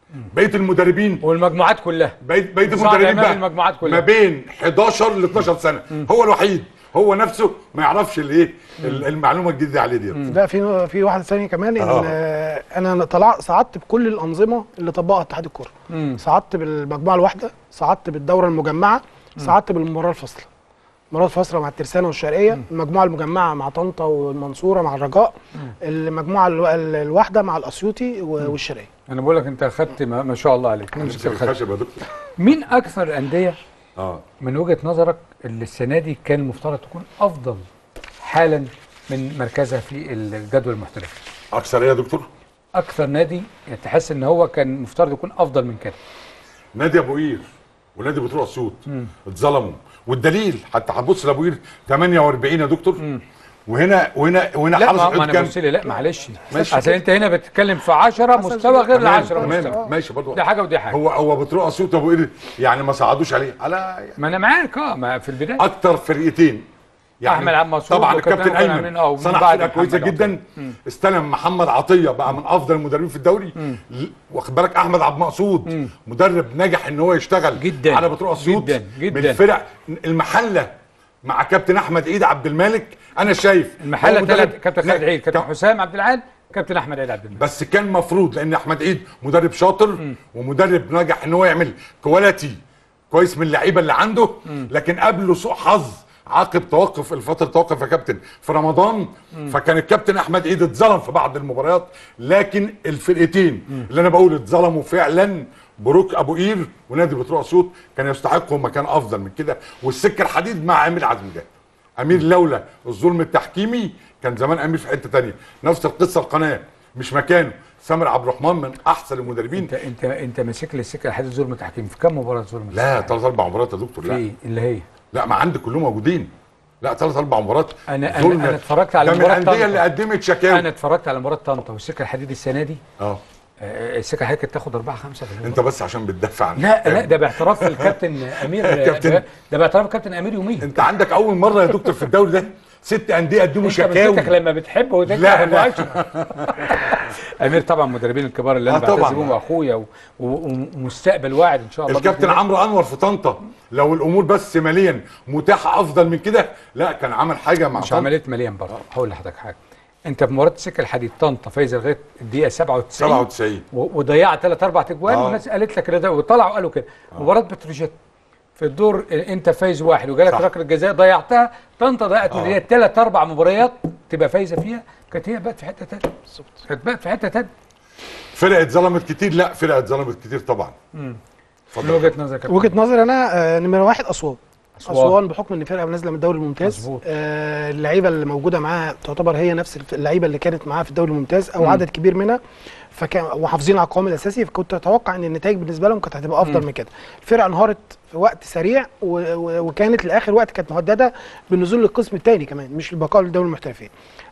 بقيه المدربين والمجموعات كلها بقيه بقيه صعب المدربين أمام بقى المجموعات كلها. ما بين حداشر ل اتناشر سنه، هو الوحيد هو نفسه ما يعرفش الايه المعلومه الجديده عليه دي. لا، في في واحده ثانيه كمان، ان آه. آه، انا طلعت صعدت بكل الانظمه اللي طبقها اتحاد الكوره. صعدت بالمجموعه الواحده، صعدت بالدوره المجمعه، صعدت بالمباراه الفاصله. المباراه الفاصله مع الترسانه والشرقيه، المجموعه المجمعه مع طنطا والمنصوره مع الرجاء، المجموعه الو- الواحده مع الاسيوطي و- والشرقيه. انا بقول لك انت اخدت ما, ما شاء الله عليك. امسك الخشب يا دكتور. مين اكثر الانديه اه من وجهه نظرك اللي السنه دي كان المفترض تكون افضل حالا من مركزها في الجدول المحترفي؟ اكثر ايه يا دكتور؟ اكثر نادي يعني تحس ان هو كان المفترض يكون افضل من كده. نادي ابو قير ونادي بتروح اسيوط اتظلموا، والدليل حتى هتبص لابو قير تمانية واربعين يا دكتور. مم. وهنا وهنا وهنا لا حرس ما, ما حدود انا كام؟ بص لي لا معلش، ماشي. عشان انت هنا بتتكلم في عشرة مستوى غير ال تمام، عشرة تمام، مستوى. ماشي برضه. دي حاجه ودي حاجه. هو هو بتروح اسيوط ابو قير يعني ما صعدوش عليه على ما انا معاك اه ما في البدايه اكتر فرقتين يعني. أحمد عبد المنصور طبعا وكابتن الكابتن أحمد ايمن أمين، آه، ومن صنع بعد فرقه كويسه محمد جدا. استلم محمد عطيه بقى من افضل المدربين في الدوري. ل- واخد بالك احمد عبد المقصود مدرب نجح ان هو يشتغل جدا على بتروح اسيوط جدا جدا. من الفرق المحله مع كابتن احمد عيد عبد الملك. انا شايف المحله هو مدرب ثلاث كابتن خالد ن- عيد، كابتن كان- حسام عبد العال، كابتن احمد عيد عبد الملك. بس كان مفروض لان احمد عيد مدرب شاطر ومدرب نجح ان هو يعمل كواليتي كويس من اللعيبه اللي عنده. لكن قبله سوء حظ عقب توقف الفتره توقف يا كابتن في رمضان. فكان الكابتن احمد عيد اتظلم في بعض المباريات. لكن الفرقتين اللي انا بقول اتظلموا فعلا، بروك ابو قير ونادي بتروح اسيوط، كان يستحقوا مكان افضل من كده. والسكه الحديد مع امير عزمي ده، امير لولا الظلم التحكيمي كان زمان امير في حته تانية. نفس القصه القناه مش مكانه. سامر عبد الرحمن من احسن المدربين. انت انت انت ماسك لي السكه لحد ظلم تحكيم في كم مباراه ظلم؟ لا ثلاث اربع مباريات يا دكتور. لا في اللي هي لا ما عندي كلهم موجودين. لا ثلاث اربع مباريات. انا ظلم. انا, أنا اتفرجت على ده من مباراه الانديه طنطا. اللي قدمت شكاوي. انا اتفرجت على مباراه طنطا والسكه الحديد السنه دي. اه آه، السكه الحديد كانت تاخد أربعة خمسة في المباراة. انت بس عشان بتدافع عن لا لا ده باعتراف الكابتن امير. كابتن. ده باعتراف الكابتن امير يومين. انت عندك اول مره يا دكتور في الدوري ده ست انديه قدموا انت مسكتك شكاوي. لما بتحب وتكره لا، ابو لا. عشرة. امير طبعا مدربين الكبار اللي انا آه، طبعاً. بعتز بيهم واخويا و- و- ومستقبل واعد ان شاء الله. الكابتن بإذن الله. عمرو انور في طنطا لو الامور بس ماليا متاحه افضل من كده لا كان عمل حاجه مع مش طنطا. عمليه مليان برضه. هقول لحضرتك حاجه، انت في مباراه السكه الحديد طنطا فايزه لغايه الدقيقه سبعة وتسعين سبعة وتسعين و- وضيعت ثلاث اربع تجوان. آه. والناس قالت لك كده وطلعوا قالوا كده. مباراه بتروجيت في الدور انت فايز واحد وجالك صح. ركله جزاء ضيعتها. طنطا ضيعت من هي ثلاث اربع مباريات تبقى فايزه فيها، كانت هي بقت في حته ثانيه. بالظبط كانت بقت في حته ثانيه. فرقه اتظلمت كتير. لا فرقه اتظلمت كتير طبعا. من اتفضل. وجهه نظرك يا وجهه نظري انا آه، نمره واحد اسوان. أسوان. اسوان بحكم ان فرقه نازله من الدوري الممتاز. مظبوط. آه اللعيبه اللي موجوده معاها تعتبر هي نفس الف- اللعيبه اللي كانت معاها في الدوري الممتاز او عدد كبير منها، فكان وحافظين على القوام الاساسي. فكنت اتوقع ان النتائج بالنسبه لهم كانت هتبقى افضل من كده. الفرقه انهارت في وقت سريع و... و... وكانت لاخر وقت كانت مهدده بالنزول للقسم الثاني كمان، مش البقاء للدوري المحترفين.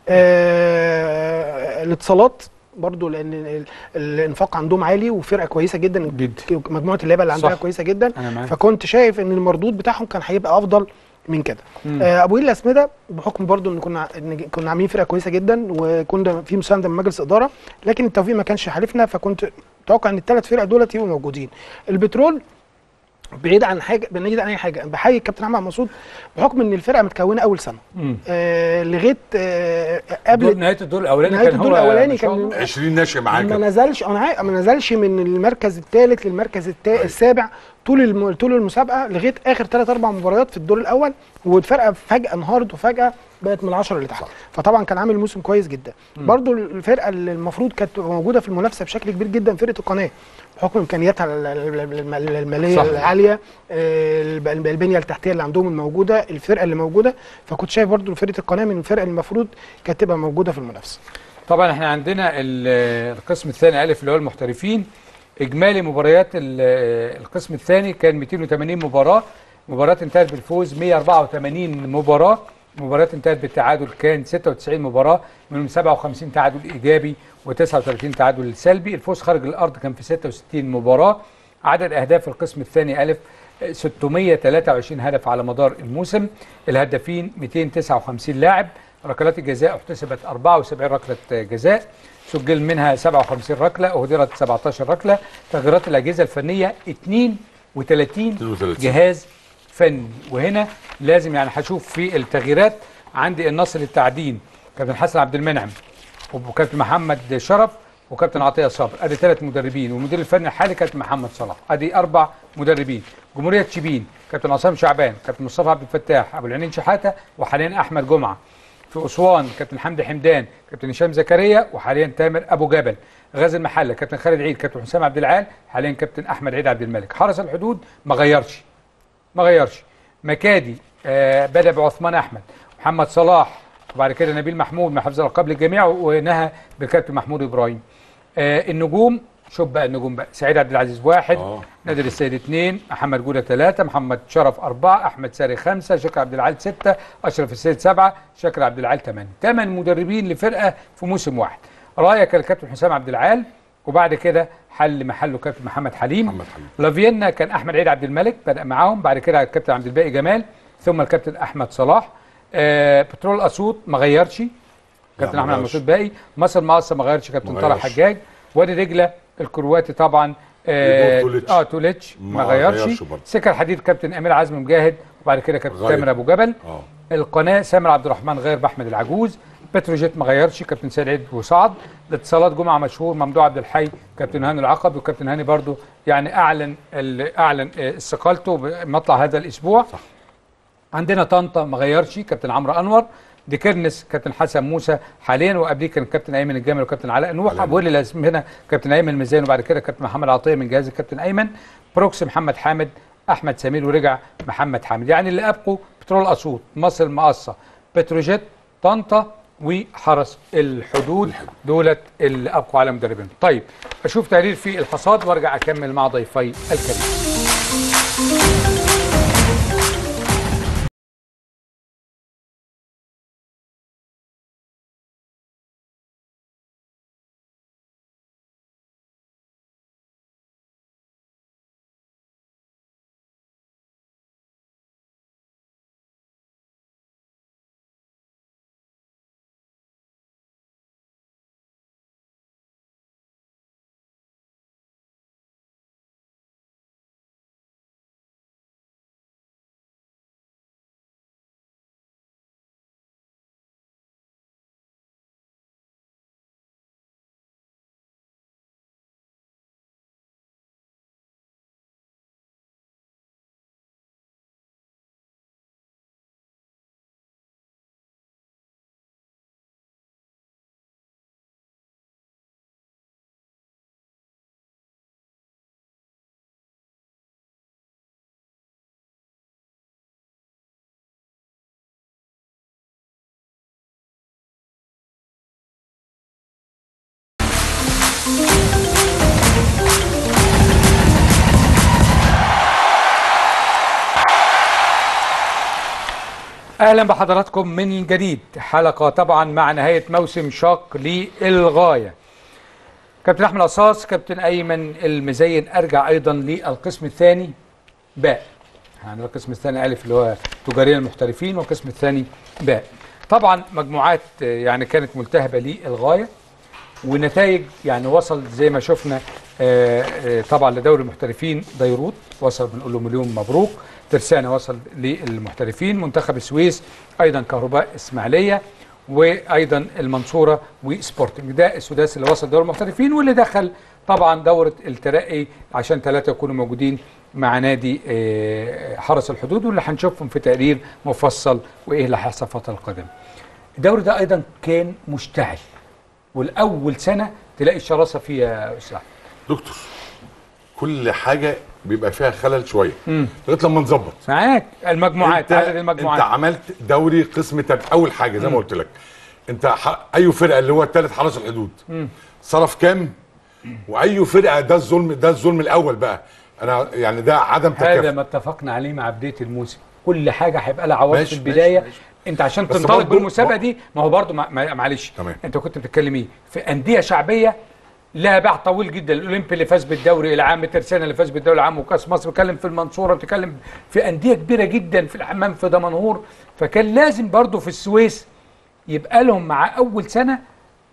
آه الاتصالات برضو لان ال- الانفاق عندهم عالي وفرقه كويسه جدا جدا. مجموعه اللعيبه اللي عندها صح. كويسه جدا. أنا معاك. فكنت شايف ان المردود بتاعهم كان هيبقى افضل من كده. آه ابو قير الاسمده بحكم برضو ان كنا ان كنا عاملين فرقه كويسه جدا وكنا في مسانده من مجلس اداره، لكن التوفيق ما كانش حالفنا. فكنت متوقع ان الثلاث فرق دولت يبقوا موجودين. البترول بعيد عن حاجه بعيد عن اي حاجه، بحيي الكابتن احمد مسعود بحكم ان الفرقه متكونه اول سنه آه لغايه آه دور قبل نهايه الدور الاولاني نهاية كان الدور هو الأولاني ما شاء كان- الله. عشرين ناشئ معاك. ما نزلش انا عارف- ما نزلش من المركز الثالث للمركز التا... السابع طول الم... طول المسابقه لغايه اخر ثلاث اربع مباريات في الدور الاول، والفرقه فجاه انهارت وفجاه بقت من العشره اللي تحت. فطبعا كان عامل موسم كويس جدا. برضو الفرقه اللي المفروض كانت تبقى موجوده في المنافسه بشكل كبير جدا فرقه القناه بحكم امكانياتها ال- ال- الم- الماليه صح. العاليه، آه، الب- البنيه التحتيه اللي عندهم الموجوده، الفرقه اللي موجوده. فكنت شايف برضو فرقه القناه من الفرق اللي المفروض كانت تبقى موجوده في المنافسه. طبعا احنا عندنا ال- القسم الثاني الف اللي هو المحترفين. اجمالي مباريات ال- القسم الثاني كان مئتين وثمانين مباراه. مباريات انتهت بالفوز مئة وأربعة وثمانين مباراه. مباريات انتهت بالتعادل كان ستة وتسعين مباراه، منهم سبعة وخمسين تعادل ايجابي وتسعة وثلاثين تعادل سلبي. الفوز خارج الارض كان في ستة وستين مباراه. عدد اهداف القسم الثاني الف ستمئة وثلاثة وعشرين هدف على مدار الموسم. الهدافين مئتين وتسعة وخمسين لاعب. ركلات الجزاء احتسبت أربعة وسبعين ركله جزاء. سجل منها سبعة وخمسين ركله، اهدرت سبعتاشر ركله. تغييرات الاجهزه الفنيه اتنين وتلاتين جهاز فني. وهنا لازم يعني هشوف في التغييرات عندي النصر للتعدين كابتن حسن عبد المنعم وكابتن محمد شرف وكابتن عطيه صابر، ادي ثلاث مدربين، والمدير الفني الحالي كابتن محمد صلاح، ادي اربع مدربين. جمهوريه شبين كابتن عصام شعبان، كابتن مصطفى عبد الفتاح، ابو العينين شحاته، وحاليا احمد جمعه. في اسوان كابتن حمدي حمدان، كابتن هشام زكريا، وحاليا تامر ابو جبل. غازي المحله كابتن خالد عيد، كابتن حسام عبد العال، حاليا كابتن احمد عيد عبد الملك. حرس الحدود ما غيرش ما غيرش مكادي آه بدا بعثمان احمد، محمد صلاح، وبعد كده نبيل محمود مع حفظ الالقاب للجميع، ونهى بالكابتن محمود ابراهيم. آه النجوم شوف بقى النجوم بقى: سعيد عبد العزيز واحد، أوه. نادر السيد اثنين، محمد جوده ثلاثة، محمد شرف أربعة، أحمد ساري خمسة، شاكر عبد العال ستة، أشرف السيد سبعة، شاكر عبد العال ثمانية. ثمان مدربين لفرقة في موسم واحد. راية كان الكابتن حسام عبد العال، وبعد كده حل محله كابتن محمد حليم. محمد حليم. لافيينا كان أحمد عيد عبد الملك بدأ معاهم، بعد كده الكابتن عبد الباقي جمال، ثم الكابتن أحمد صلاح. آه بترول أسيوط ما غيرش كابتن أحمد مسعود باقي. مصر مقصة ما غيرش كابتن طارق حجاج. وادي دجلة الكرواتي طبعا اه توليتش, آه توليتش ما, ما غيرش. سكر حديد كابتن امير عزمي مجاهد، وبعد كده كابتن تامر ابو جبل. أوه. القناه سامر عبد الرحمن غير باحمد العجوز. بتروجيت ما غيرش كابتن سيد عيد وصعد. الاتصالات جمعه مشهور، ممدوح عبد الحي، كابتن هاني العقب، وكابتن هاني برضو يعني اعلن اعلن استقالته بمطلع هذا الاسبوع. صح. عندنا طنطا ما غيرش كابتن عمرو انور. دي كرنس كابتن حسن موسى حاليا، وقبليه كان كابتن ايمن الجامل وكابتن علاء نوح. ابو اللي لازم هنا كابتن ايمن الميزان، وبعد كده كابتن محمد عطيه من جهاز الكابتن ايمن. بروكس محمد حامد، احمد سمير، ورجع محمد حامد. يعني اللي ابقوا بترول اسيوط، مصر المقصه، بتروجيت، طنطا، وحرس الحدود، دولت اللي ابقوا على مدربين. طيب اشوف تقرير في الحصاد وارجع اكمل مع ضيفي الكريم. اهلا بحضراتكم من جديد، حلقه طبعا مع نهايه موسم شاق للغايه. كابتن احمد قصاص، كابتن ايمن المزين. ارجع ايضا للقسم الثاني باء. يعني القسم الثاني الف اللي هو تجاريا المحترفين، والقسم الثاني باء. طبعا مجموعات يعني كانت ملتهبه للغايه، ونتائج يعني وصل زي ما شفنا. طبعا لدوري المحترفين ديروت وصل، بنقول له مليون مبروك. ترسانة وصل للمحترفين. منتخب السويس ايضا، كهرباء اسماعيليه، وايضا المنصوره وسبورتنج. ده السداسي اللي وصل دوري المحترفين، واللي دخل طبعا دوره الترقي عشان ثلاثه يكونوا موجودين مع نادي حرس الحدود، واللي هنشوفهم في تقرير مفصل وايه اللي هيحصل الفتره القادمه. الدوري ده ايضا كان مشتعل، والاول سنه تلاقي الشراسه فيها يا استاذ دكتور. كل حاجه بيبقى فيها خلل شويه لغايه لما نظبط معاك المجموعات. عدد المجموعات انت عملت دوري قسم تاني. اول حاجه زي ما قلت لك، انت ح... اي فرقه اللي هو الثالث حرس الحدود مم. صرف كام، واي فرقه ده الظلم، ده الظلم الاول بقى. انا يعني ده عدم تكافؤ. هذا ما اتفقنا عليه مع بدايه الموسم. كل حاجه هيبقى لها عوض في البدايه. ماشي ماشي. انت عشان تنطلق بالمسابقه دي، ما هو برضه معلش، انت كنت بتتكلم ايه في انديه شعبيه لها باع طويل جدا. الاولمبي اللي فاز بالدوري العام، ترسانة اللي فاز بالدوري العام وكاس مصر، بتكلم في المنصوره، بتكلم في انديه كبيره جدا، في الحمام، في دمنهور. فكان لازم برضه في السويس يبقى لهم مع اول سنه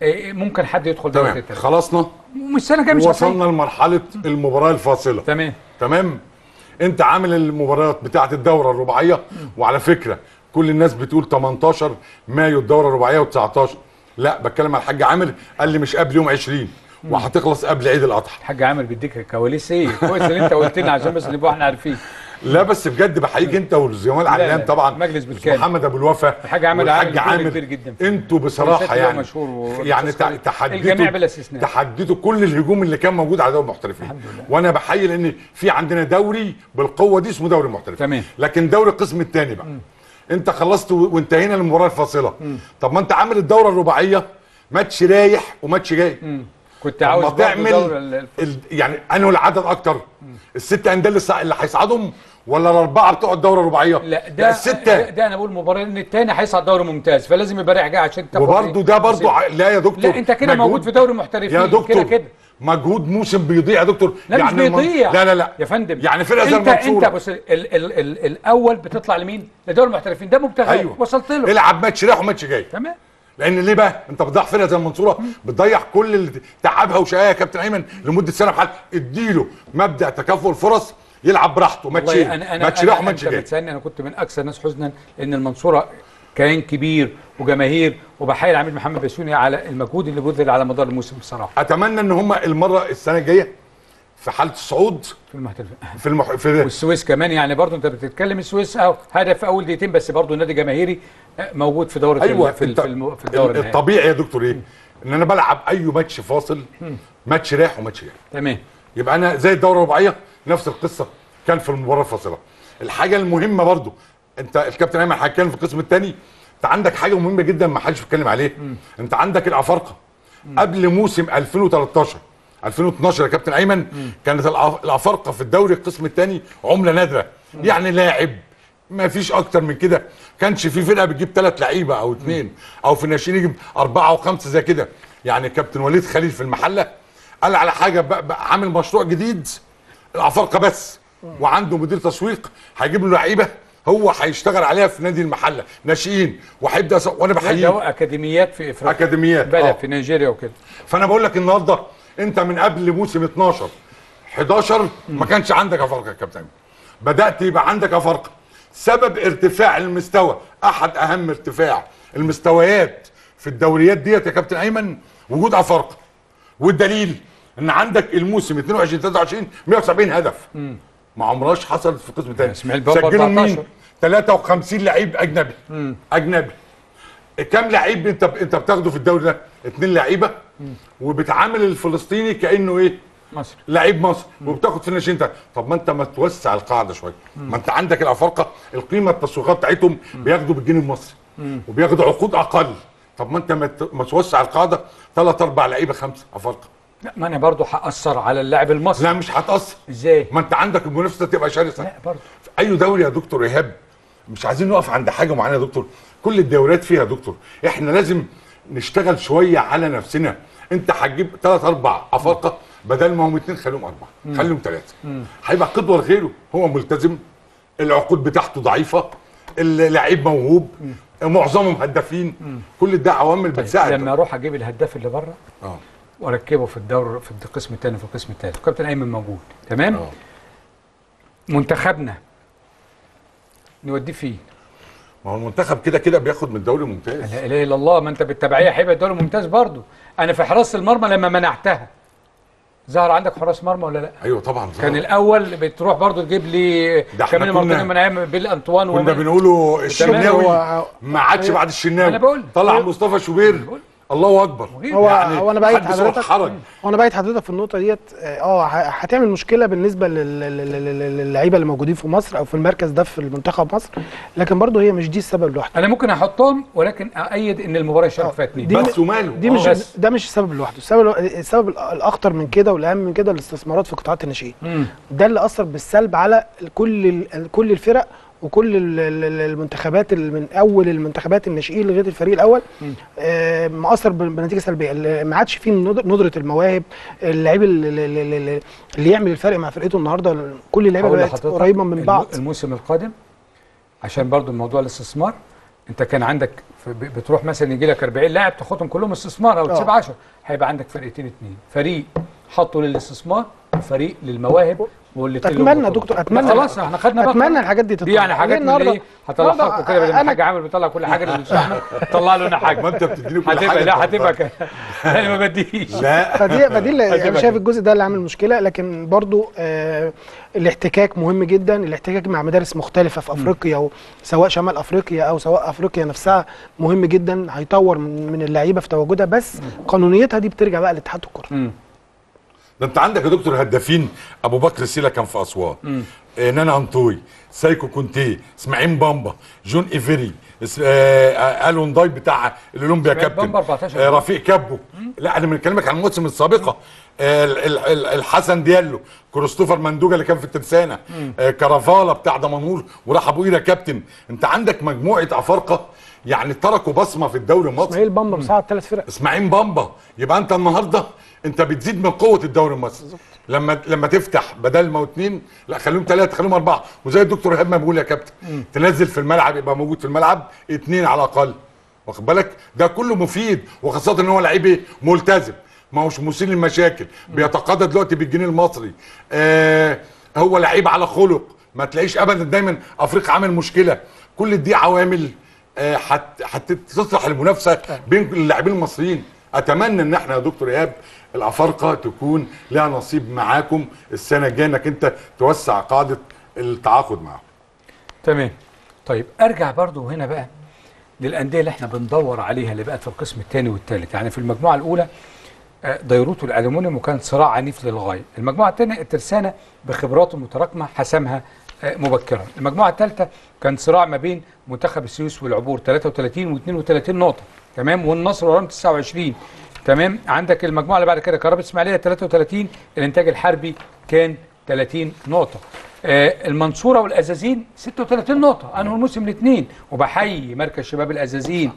إيه، ممكن حد يدخل دوري تمام الثلاث. خلصنا مش السنه الجايه مش وصلنا هتلاقي. لمرحله المباراه الفاصله. تمام. تمام. انت عامل المباريات بتاعه الدوره الرباعيه، وعلى فكره كل الناس بتقول تمنتاشر مايو الدوره الرباعيه وتسعتاشر، لا بتكلم على الحاج عامر قال لي مش قبل يوم عشرين وهتخلص قبل عيد الاضحى. الحاج عامر بيديك كواليس ايه؟ كويس ان انت قلت لنا عشان بس نبقى احنا عارفين. لا بس بجد بحييك انت والزملاء علام لا، طبعا، مجلس بالكامل. محمد ابو الوفا الحاج عامر والحاج عامل عامر كبير جدا. انتوا بصراحه يعني مشهور و... يعني تع- تحديتوا الجميع بلا استثناء. تحديتوا كل الهجوم اللي كان موجود على دوري المحترفين. الحمد لله. وانا بحيي لان في عندنا دوري بالقوه دي اسمه دوري المحترفين. تمام. لكن دوري القسم الثاني بقى، انت خلصت و- وانتهينا المباراه الفاصله. طب ما انت عامل الدوره الرباعيه ماتش رايح وماتش جاي. مم. كنت طب عاوز ما برضه تعمل دوري ال- ال... يعني انه العدد اكتر الست انديه اللي صع- اللي هيصعدهم ولا الاربعه بتوع الدوره الرباعيه؟ لا ده السته. ده, ده انا بقول مباراه ان الثاني هيصعد دوري ممتاز، فلازم يبقى رايح جاي عشان تاخد وبرضه إيه؟ ده برضه ع... نصيب. لا يا دكتور، لا انت كده مجهود. موجود في دوري محترفين يا دكتور كده كده. مجهود موسم بيضيع يا دكتور. لا مش الم- بيضيع لا لا لا يا فندم. يعني فرقه زي انت المنصوره انت بص ال ال ال الاول بتطلع لمين؟ لدوري المحترفين، ده مبتغى. ايوه وصلت له. العب ماتش رايح وماتش جاي. تمام. لان ليه بقى؟ انت بتضيع فرقه زي المنصوره، بتضيع كل اللي تعبها وشقاها يا كابتن ايمن لمده سنه بحال. اديله مبدا تكافؤ الفرص يلعب براحته ماتشين، والله انا انا ماتش رايح أنا- وماتش انت جاي. بتسالني، انا كنت من اكثر الناس حزنا لان المنصوره كيان كبير وجماهير، وبحيي العميد محمد بسيوني على المجهود اللي بذل على مدار الموسم بصراحه اتمنى ان هم المره السنه الجايه في حاله الصعود في المحترفين. في المح... في والسويس كمان، يعني برضو انت بتتكلم السويس اهو هدف اول دقيقتين بس، برضو النادي جماهيري موجود في دوره ايوه في ال- انت في الم- في الدوري النهائي. الطبيعي يا دكتور ايه؟ ان انا بلعب اي ماتش فاصل، ماتش رايح وماتش جاي. تمام. يبقى انا زي الدوره الرباعيه نفس القصه كان في المباراه الفاصله. الحاجه المهمه برضو، انت الكابتن ايمن هيتكلم في القسم الثاني، انت عندك حاجه مهمه جدا ما حدش بيتكلم عليه. انت عندك الافارقه قبل موسم ألفين وتلتاشر ألفين واتناشر يا كابتن ايمن. مم. كانت الأف- الافارقه في الدوري القسم الثاني عمله نادره. مم. يعني لاعب ما فيش اكتر من كده، كانش في فرقه بتجيب ثلاث لعيبه او اثنين، او في الناشئين يجيب اربعه او خمسه زي كده. يعني كابتن وليد خليل في المحله قال على حاجه بقى, بقى عامل مشروع جديد الافارقه بس، وعنده مدير تسويق هيجيب له لعيبه هو هيشتغل عليها في نادي المحله ناشئين، وهيبدا س... وانا ده بحييه. هو اكاديميات في افريقيا، اكاديميات بلد آه. في نيجيريا وكده. فانا بقول لك النهارده انت من قبل موسم اتناشر حداشر ما كانش عندك افارقه يا كابتن، بدات يبقى عندك افارقه. سبب ارتفاع المستوى، احد اهم ارتفاع المستويات في الدوريات ديت يا كابتن ايمن وجود افارقه. والدليل ان عندك الموسم اتنين وعشرين تلاته وعشرين مية وسبعين هدف، ما عمرهاش حصلت في قسم تاني. اسماعيل بابا سجلوا مين؟ أربعتاشر. تلاته وخمسين لعيب اجنبي. مم. اجنبي. كام لعيب انت انت بتاخده في الدوري ده؟ اتنين لعيبه، وبتعامل الفلسطيني كانه ايه؟ مصر. لعيب مصر، وبتاخد في الناشئين تاني. طب ما انت ما توسع القاعده شويه، ما انت عندك الافارقه القيمه التسويقيه بتاعتهم بياخدوا بالجنيه المصري وبياخدوا عقود اقل. طب ما انت ما ت- ما توسع القاعده ثلاث اربع لعيبه خمسه افارقه. لا ما انا برضو هاثر على اللاعب المصري. لا مش هتاثر. ازاي؟ ما انت عندك المنافسه تبقى شرسه. لا برضو في اي دوري يا دكتور ايهاب مش عايزين نقف عند حاجه معينه يا دكتور، كل الدوريات فيها يا دكتور، احنا لازم نشتغل شويه على نفسنا. انت هتجيب ثلاث اربع افارقه بدل ما هم اثنين خليهم اربعه، خليهم ثلاثه، هيبقى قدوه لغيره. هو ملتزم، العقود بتاعته ضعيفه، اللعيب موهوب، معظمهم هدافين، كل ده عوامل بتساعد. لما اروح اجيب الهداف اللي بره اه واركبه في الدور في القسم الثاني في القسم الثالث، الكابتن ايمن موجود تمام. اه منتخبنا نوديه فيه. ما هو المنتخب كده كده بياخد من الدوري ممتاز. لا اله الا الله، ما انت بالتبعيه هيبقى الدوري ممتاز برضو. انا في حراسه المرمى لما منعتها ظهر عندك حراس مرمى ولا لا؟ ايوه طبعا ظهر. كان الاول بتروح برضو تجيب لي ده احنا كمان كنا- مرتين من ايام بيل انطوان كنا ومن- بنقوله الشناوي هو- ما عادش بعد الشناوي، أنا بقول. طلع مصطفى شوبير، بقول. الله اكبر. هو يعني هو انا بايت حدث ولا حضرتك حرج. هو انا بايت حضرتك في النقطه ديت. اه ه- هتعمل مشكله بالنسبه لل- لل- لل- للعيبه اللي موجودين في مصر او في المركز ده في المنتخب مصر، لكن برضه هي مش دي السبب لوحده. انا ممكن احطهم ولكن اايد ان المباراه يشارك فيها اثنين. دي بس وماله دي آه. مش بس. ده مش السبب لوحده. السبب السبب الاخطر من كده والاهم من كده الاستثمارات في قطاعات الناشئين. ده اللي اثر بالسلب على كل ال- كل الفرق وكل ال- ال- المنتخبات ال- من اول المنتخبات الناشئين لغايه الفريق الاول. آه، مأثر ب- بنتيجه سلبيه. ال- ما عادش فيه ند- ندره المواهب، اللعيب اللي, اللي, اللي يعمل الفرق مع فرقته النهارده. كل اللعيبه هقول بقت لحضرتك قريبه من الم- بعض. الموسم القادم عشان برضو موضوع الاستثمار انت كان عندك بتروح مثلا يجي لك أربعين لاعب تاخدهم كلهم استثمار او تسيب عشرة، هيبقى عندك فرقتين اثنين، فريق حطوا للاستثمار وفريق للمواهب والاثنين. اتمنى يا دكتور، اتمنى خلاص احنا خدنا بقى، اتمنى الحاجات دي تطلع. دي يعني حاجات من ايه هطلعها كده، بدل ما الحاج عامل بيطلع كل حاجه للمستعمل طلع له انا حاجه. ما انت بتديني كل هتبقى حاجه. لا هتبقى ك- انا ما بديش. لا فدي فدي اللي انا هتبقى شايف كده. الجزء ده اللي عامل مشكله. لكن برضو آه الاحتكاك مهم جدا، الاحتكاك مع مدارس مختلفه في افريقيا، او سواء شمال افريقيا او سواء افريقيا نفسها مهم جدا، هيطور من, من اللعيبه في تواجدها، بس قانونيتها دي بترجع بقى لاتحاد الكره. ده انت عندك يا دكتور هدافين، ابو بكر سيلا كان في اسوان، آه نانا انطوي، سايكو كونتي، اسماعيل بامبا، جون ايفيري، اس- آه الون داي بتاع الاولمبيا إسماعيل كابتن، بامبا أربعتاشر آه رفيق كابو. لا انا بنكلمك عن الموسم السابقه. آه ال- ال- ال- الحسن ديالو، كريستوفر مندوجا اللي كان في الترسانه، آه كرافالا بتاع دمنهور، وراح ابو قيره كابتن. انت عندك مجموعه افارقه يعني تركوا بصمه في الدوري المصري. اسماعيل بامبا مساعد ثلاث فرق. اسماعيل بامبا، يبقى انت النهارده انت بتزيد من قوه الدوري المصري. لما لما تفتح بدل ما اثنين لا خليهم ثلاثه خليهم اربعه، وزي الدكتور ايهاب ما بيقول يا كابتن تنزل في الملعب يبقى موجود في الملعب اثنين على الاقل، واخد بالك؟ ده كله مفيد، وخاصه ان هو لعيب ايه؟ ملتزم، ما هوش مثير للمشاكل، بيتقاضى دلوقتي بالجنيه المصري، آه هو لعيب على خلق، ما تلاقيش ابدا دايما افريقيا عامل مشكله. كل دي عوامل آه، هت هتصلح المنافسه بين اللاعبين المصريين. اتمنى ان احنا يا دكتور ايهاب الافارقه تكون لها نصيب معاكم السنه الجايه، انك انت توسع قاعده التعاقد معاهم. تمام. طيب ارجع برضو هنا بقى للانديه اللي احنا بندور عليها اللي بقت في القسم الثاني والثالث. يعني في المجموعه الاولى آه، ديروت والالومنيوم، وكان صراع عنيف للغايه. المجموعه الثانيه الترسانه بخبراته المتراكمه حسمها آه، مبكرا. المجموعه الثالثه كان صراع ما بين منتخب السويس والعبور ثلاثة وثلاثين واثنين وثلاثين نقطه، تمام، والنصر ورام تسعة وعشرين. تمام. عندك المجموعه اللي بعد كده كهرباء اسماعيليه ثلاثة وثلاثين، الانتاج الحربي كان ثلاثين نقطه. آه المنصوره والازازين ستة وثلاثين نقطه، انهوا الموسم الاثنين. وبحيي مركز شباب الازازين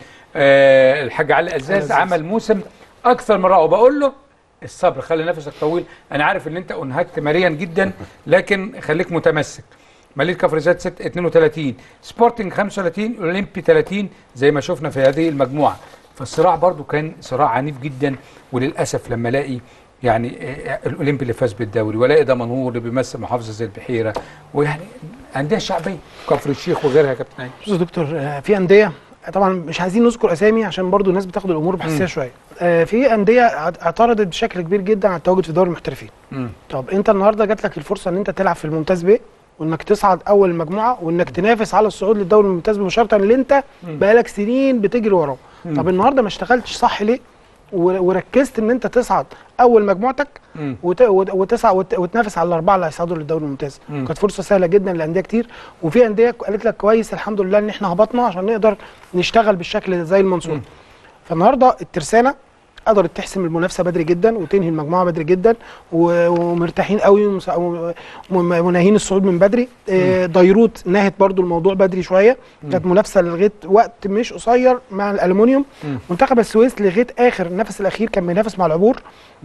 آه الحاج علي الازاز، عمل موسم اكثر من رائع. وبقول له الصبر، خلي نفسك طويل، انا عارف ان انت انهكت مريا جدا لكن خليك متمسك. مليل كفرزات ستة اثنين وثلاثين، سبورتنج خمسة وثلاثين، اولمبي ثلاثين، زي ما شفنا في هذه المجموعه. فالصراع برضو كان صراع عنيف جدا. وللاسف لما الاقي يعني آه، الاولمبي اللي فاز بالدوري، والاقي دمنهور اللي بيمثل محافظه زي البحيره، ويعني انديه شعبيه كفر الشيخ وغيرها يا كابتن عيد. بص يا دكتور، آه، في انديه طبعا مش عايزين نذكر اسامي عشان برضو الناس بتاخد الامور بحساسيه شويه. آه، في انديه اعت- اعترضت بشكل كبير جدا على التواجد في دوري المحترفين. مم. طب انت النهارده جات لك الفرصه ان انت تلعب في الممتاز ب، وانك تصعد اول المجموعه، وانك تنافس على الصعود للدوري الممتاز مباشره اللي انت بقالك سنين بتجري وراه. طب النهارده ما اشتغلتش صح ليه؟ و- وركزت ان انت تصعد اول مجموعتك مم. وت- وت- وتسعى وت- وتنافس على الاربعه اللي هيصعدوا للدوري الممتاز. مم. كانت فرصه سهله جدا لانديه كتير، وفي انديه قالت لك كويس الحمد لله ان احنا هبطنا عشان نقدر نشتغل بالشكل ده زي المنصوره. فالنهارده الترسانه قدرت تحسم المنافسه بدري جدا وتنهي المجموعه بدري جدا، و- ومرتاحين قوي ومس- وم- وم- وناهين الصعود من بدري. آه، ديروت نهت برضو الموضوع بدري شويه، كانت منافسه لغايه وقت مش قصير مع الالومنيوم. منتخب السويس لغايه اخر النفس الاخير كان بينافس مع العبور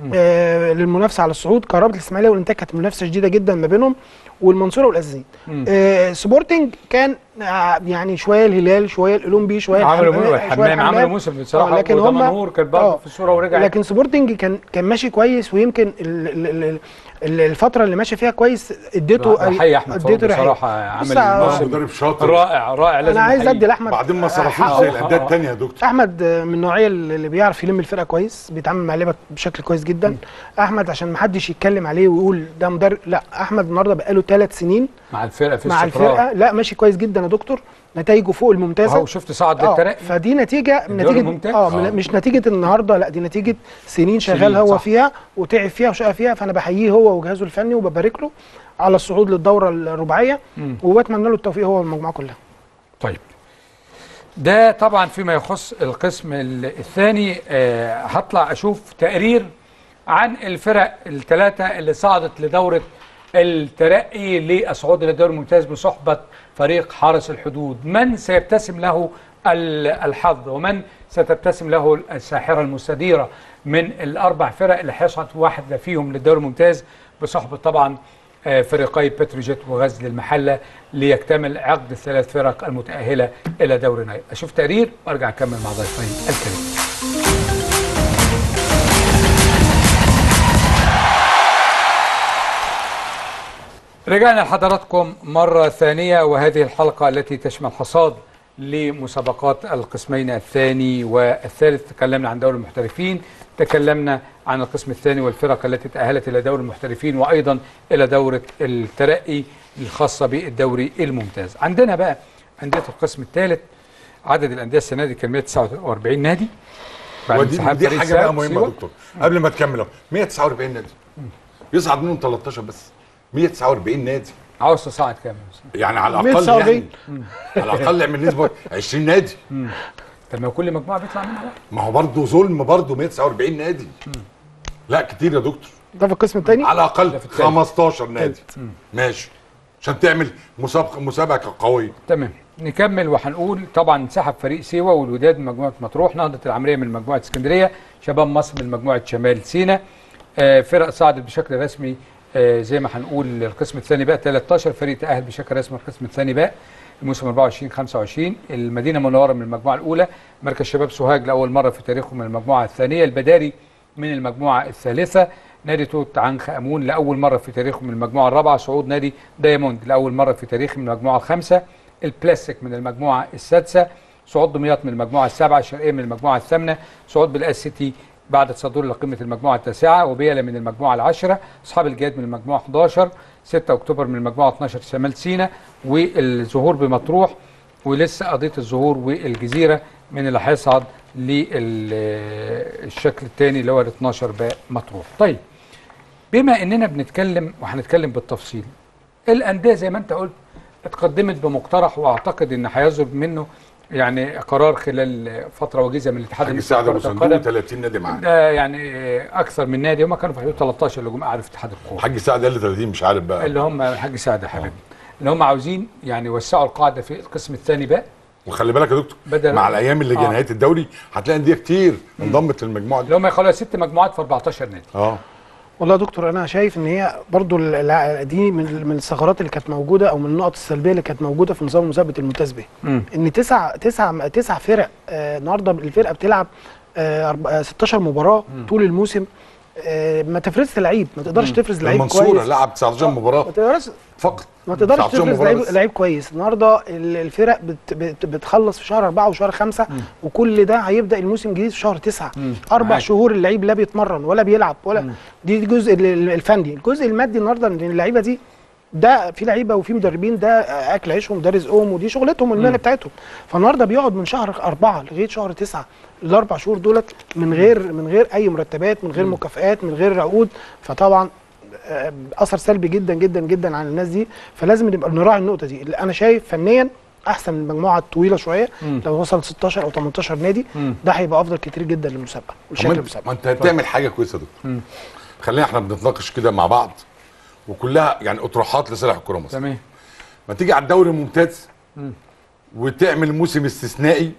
آه للمنافسه على الصعود. كهرباء الاسماعيليه والانتاج كانت منافسه شديده جدا ما بينهم، والمنصوره والازازين. آه سبورتنج كان آه يعني شويه الهلال شويه الاولمبي شويه عملوا الحمام- موسم شوية الحمام، عملوا موسم بصراحه. آه لكن هم ودمنهور كان برضه في الصوره ورجع. لكن سبورتنج كان كان ماشي كويس، ويمكن ال ال ال ال الفتره اللي ماشي فيها كويس اديته بحيي احمد فاروق اديته رحية. بصراحه، بص، عمل آه، موسم مدرب شاطر رائع رائع. لازم انا عايز نحييه. ادي لاحمد بعدين ما صرفوش حقه. زي الانديه الثانيه يا دكتور. احمد من النوعيه اللي بيعرف يلم الفرقه كويس، بيتعامل مع اللعيبه بشكل كويس جدا. احمد عشان ما حدش يتكلم عليه ويقول ده مدرب، لا، احمد النهارده بقاله ثلاث سنين مع الفرقه في مع الصفراء. الفرقه، لا ماشي كويس جدا يا دكتور، نتائجه فوق الممتازه. اهو شفت صعد اه للترقي. فدي نتيجه من الدوري نتيجه الممتاز. اه آه. من- مش نتيجه النهارده، لا دي نتيجه سنين شغال سنين، هو صح. فيها وتعب فيها وشقى فيها. فانا بحييه هو وجهازه الفني وببارك له على الصعود للدوره الرباعيه، مم. وبتمنى له التوفيق هو والمجموعه كلها. طيب ده طبعا فيما يخص القسم ال- الثاني. آه هطلع اشوف تقرير عن الفرق الثلاثه اللي صعدت لدوره الترقي للصعود للدوري الممتاز بصحبه فريق حرس الحدود. من سيبتسم له ال- الحظ، ومن ستبتسم له الساحره المستديره من الاربع فرق اللي هيصعد واحده فيهم للدوري الممتاز بصحبه طبعا فريقي بتروجيت وغزل المحله ليكتمل عقد الثلاث فرق المتاهله الى دور نهائي. اشوف تقرير وارجع اكمل مع ضيفي الكريم. رجعنا لحضراتكم مرة ثانية، وهذه الحلقة التي تشمل حصاد لمسابقات القسمين الثاني والثالث. تكلمنا عن دوري المحترفين، تكلمنا عن القسم الثاني والفرق التي تأهلت إلى دوري المحترفين وأيضا إلى دورة الترقي الخاصة بالدوري الممتاز. عندنا بقى أندية القسم الثالث، عدد الأندية السنة دي كان مئة وتسعة وأربعين نادي. ودي دي حاجة بقى مهمة يا دكتور قبل ما تكمل. مئة وتسعة وأربعين نادي يصعد منهم ثلاثة عشر بس. مئة وتسعة وأربعين نادي عاوز تصعد كام؟ يعني على الاقل يعني على الاقل اعمل نسبه عشرين نادي. طب ما كل مجموعه بيطلع منها واحد. ما هو برضه ظلم برضه مئة وتسعة وأربعين نادي. مم. لا كتير يا دكتور. ده في القسم الثاني على الاقل خمستاشر نادي. مم. ماشي عشان تعمل مسابقه مسابقه قويه. تمام. نكمل وهنقول طبعا انسحب فريق سيوه والوداد من مجموعه مطروح، نهضه العمريه من مجموعه اسكندريه، شباب مصر من مجموعه شمال سيناء. آه فرق صعدت بشكل رسمي. آه زي ما هنقول القسم الثاني بقى ثلاثة عشر فريق تأهل بشكل رسمي القسم الثاني بقى الموسم أربعة وعشرين خمسة وعشرين. المدينه المنوره من المجموعه الاولى، مركز شباب سوهاج لاول مره في تاريخه من المجموعه الثانيه، البداري من المجموعه الثالثه، نادي توت عنخ امون لاول مره في تاريخه من المجموعه الرابعه، صعود نادي دايموند لاول مره في تاريخه من المجموعه الخامسه، البلاستيك من المجموعه السادسه، صعود دمياط من المجموعه السابعه، الشرقيه من المجموعه الثامنه، صعود بالاس سيتي بعد تصدره لقمه المجموعه التاسعه، وبيلا من المجموعه العاشره، اصحاب الجياد من المجموعه احد عشر، ستة اكتوبر من المجموعه اثناشر شمال سيناء، والظهور بمطروح، ولسه قضيه الظهور والجزيره من اللي هيصعد للشكل الثاني اللي هو ال اتناشر باء مطروح. طيب بما اننا بنتكلم وهنتكلم بالتفصيل، الانديه زي ما انت قلت اتقدمت بمقترح، واعتقد ان هيصدر منه يعني قرار خلال فتره وجيزه من الاتحاد المصري لكره القدم. ثلاثين نادي معاه ده يعني اكثر من نادي، هم كانوا في حدود ثلاثة عشر اللي جم قعدوا في اتحاد الكوره. الحاج سعد قال لي ثلاثين مش عارف بقى اللي هم الحاج سعد يا حبيبي اللي هم عاوزين يعني يوسعوا القاعده في القسم الثاني بقى. وخلي بالك يا دكتور مع الايام اللي جايه آه. نهايه الدوري هتلاقي انديه كتير انضمت للمجموعه دي اللي هم يخلوها ست مجموعات في أربعة عشر نادي. اه والله يا دكتور انا شايف ان هي برضو دي من من الثغرات اللي كانت موجوده او من النقط السلبيه اللي كانت موجوده في نظام مسابقه المنتسب. ان تسع تسع تسع فرق آه النهارده الفرقه بتلعب آه ستاشر مباراه مم. طول الموسم. آه ما تفرزش لعيب، ما تقدرش تفرز لعيب كويس. المنصوره لعب تسعتاشر مباراه ما تقدرش فقط ما تقدرش تفرز لعيب, لعيب كويس. النهارده الفرق بت بت بتخلص في شهر أربعة وشهر خمسة مم. وكل ده هيبدا الموسم الجديد في شهر تسعة. مم. اربع عادي. شهور اللعيب لا بيتمرن ولا بيلعب ولا مم. دي الجزء الفني. الجزء المادي النهارده ان اللعيبه دي ده في لعيبه وفي مدربين ده اكل عيشهم ده رزقهم ودي شغلتهم المهنه بتاعتهم. فالنهارده بيقعد من شهر أربعة لغايه شهر تسعة الاربع شهور دولت من غير من غير اي مرتبات، من غير مم. مكافآت، من غير عقود. فطبعا اثر سلبي جدا جدا جدا على الناس دي. فلازم نبقى نراعي النقطه دي. اللي انا شايف فنيا احسن من المجموعه الطويله شويه. مم. لو وصل ستاشر او تمنتاشر نادي مم. ده هيبقى افضل كتير جدا للمسابقه والشكل المسابقه. ما انت هتعمل حاجه كويسه يا دكتور. خلينا احنا بنتناقش كده مع بعض وكلها يعني اطروحات لصالح الكره المصريه. تمام. ما تيجي على الدوري الممتاز مم. وتعمل موسم استثنائي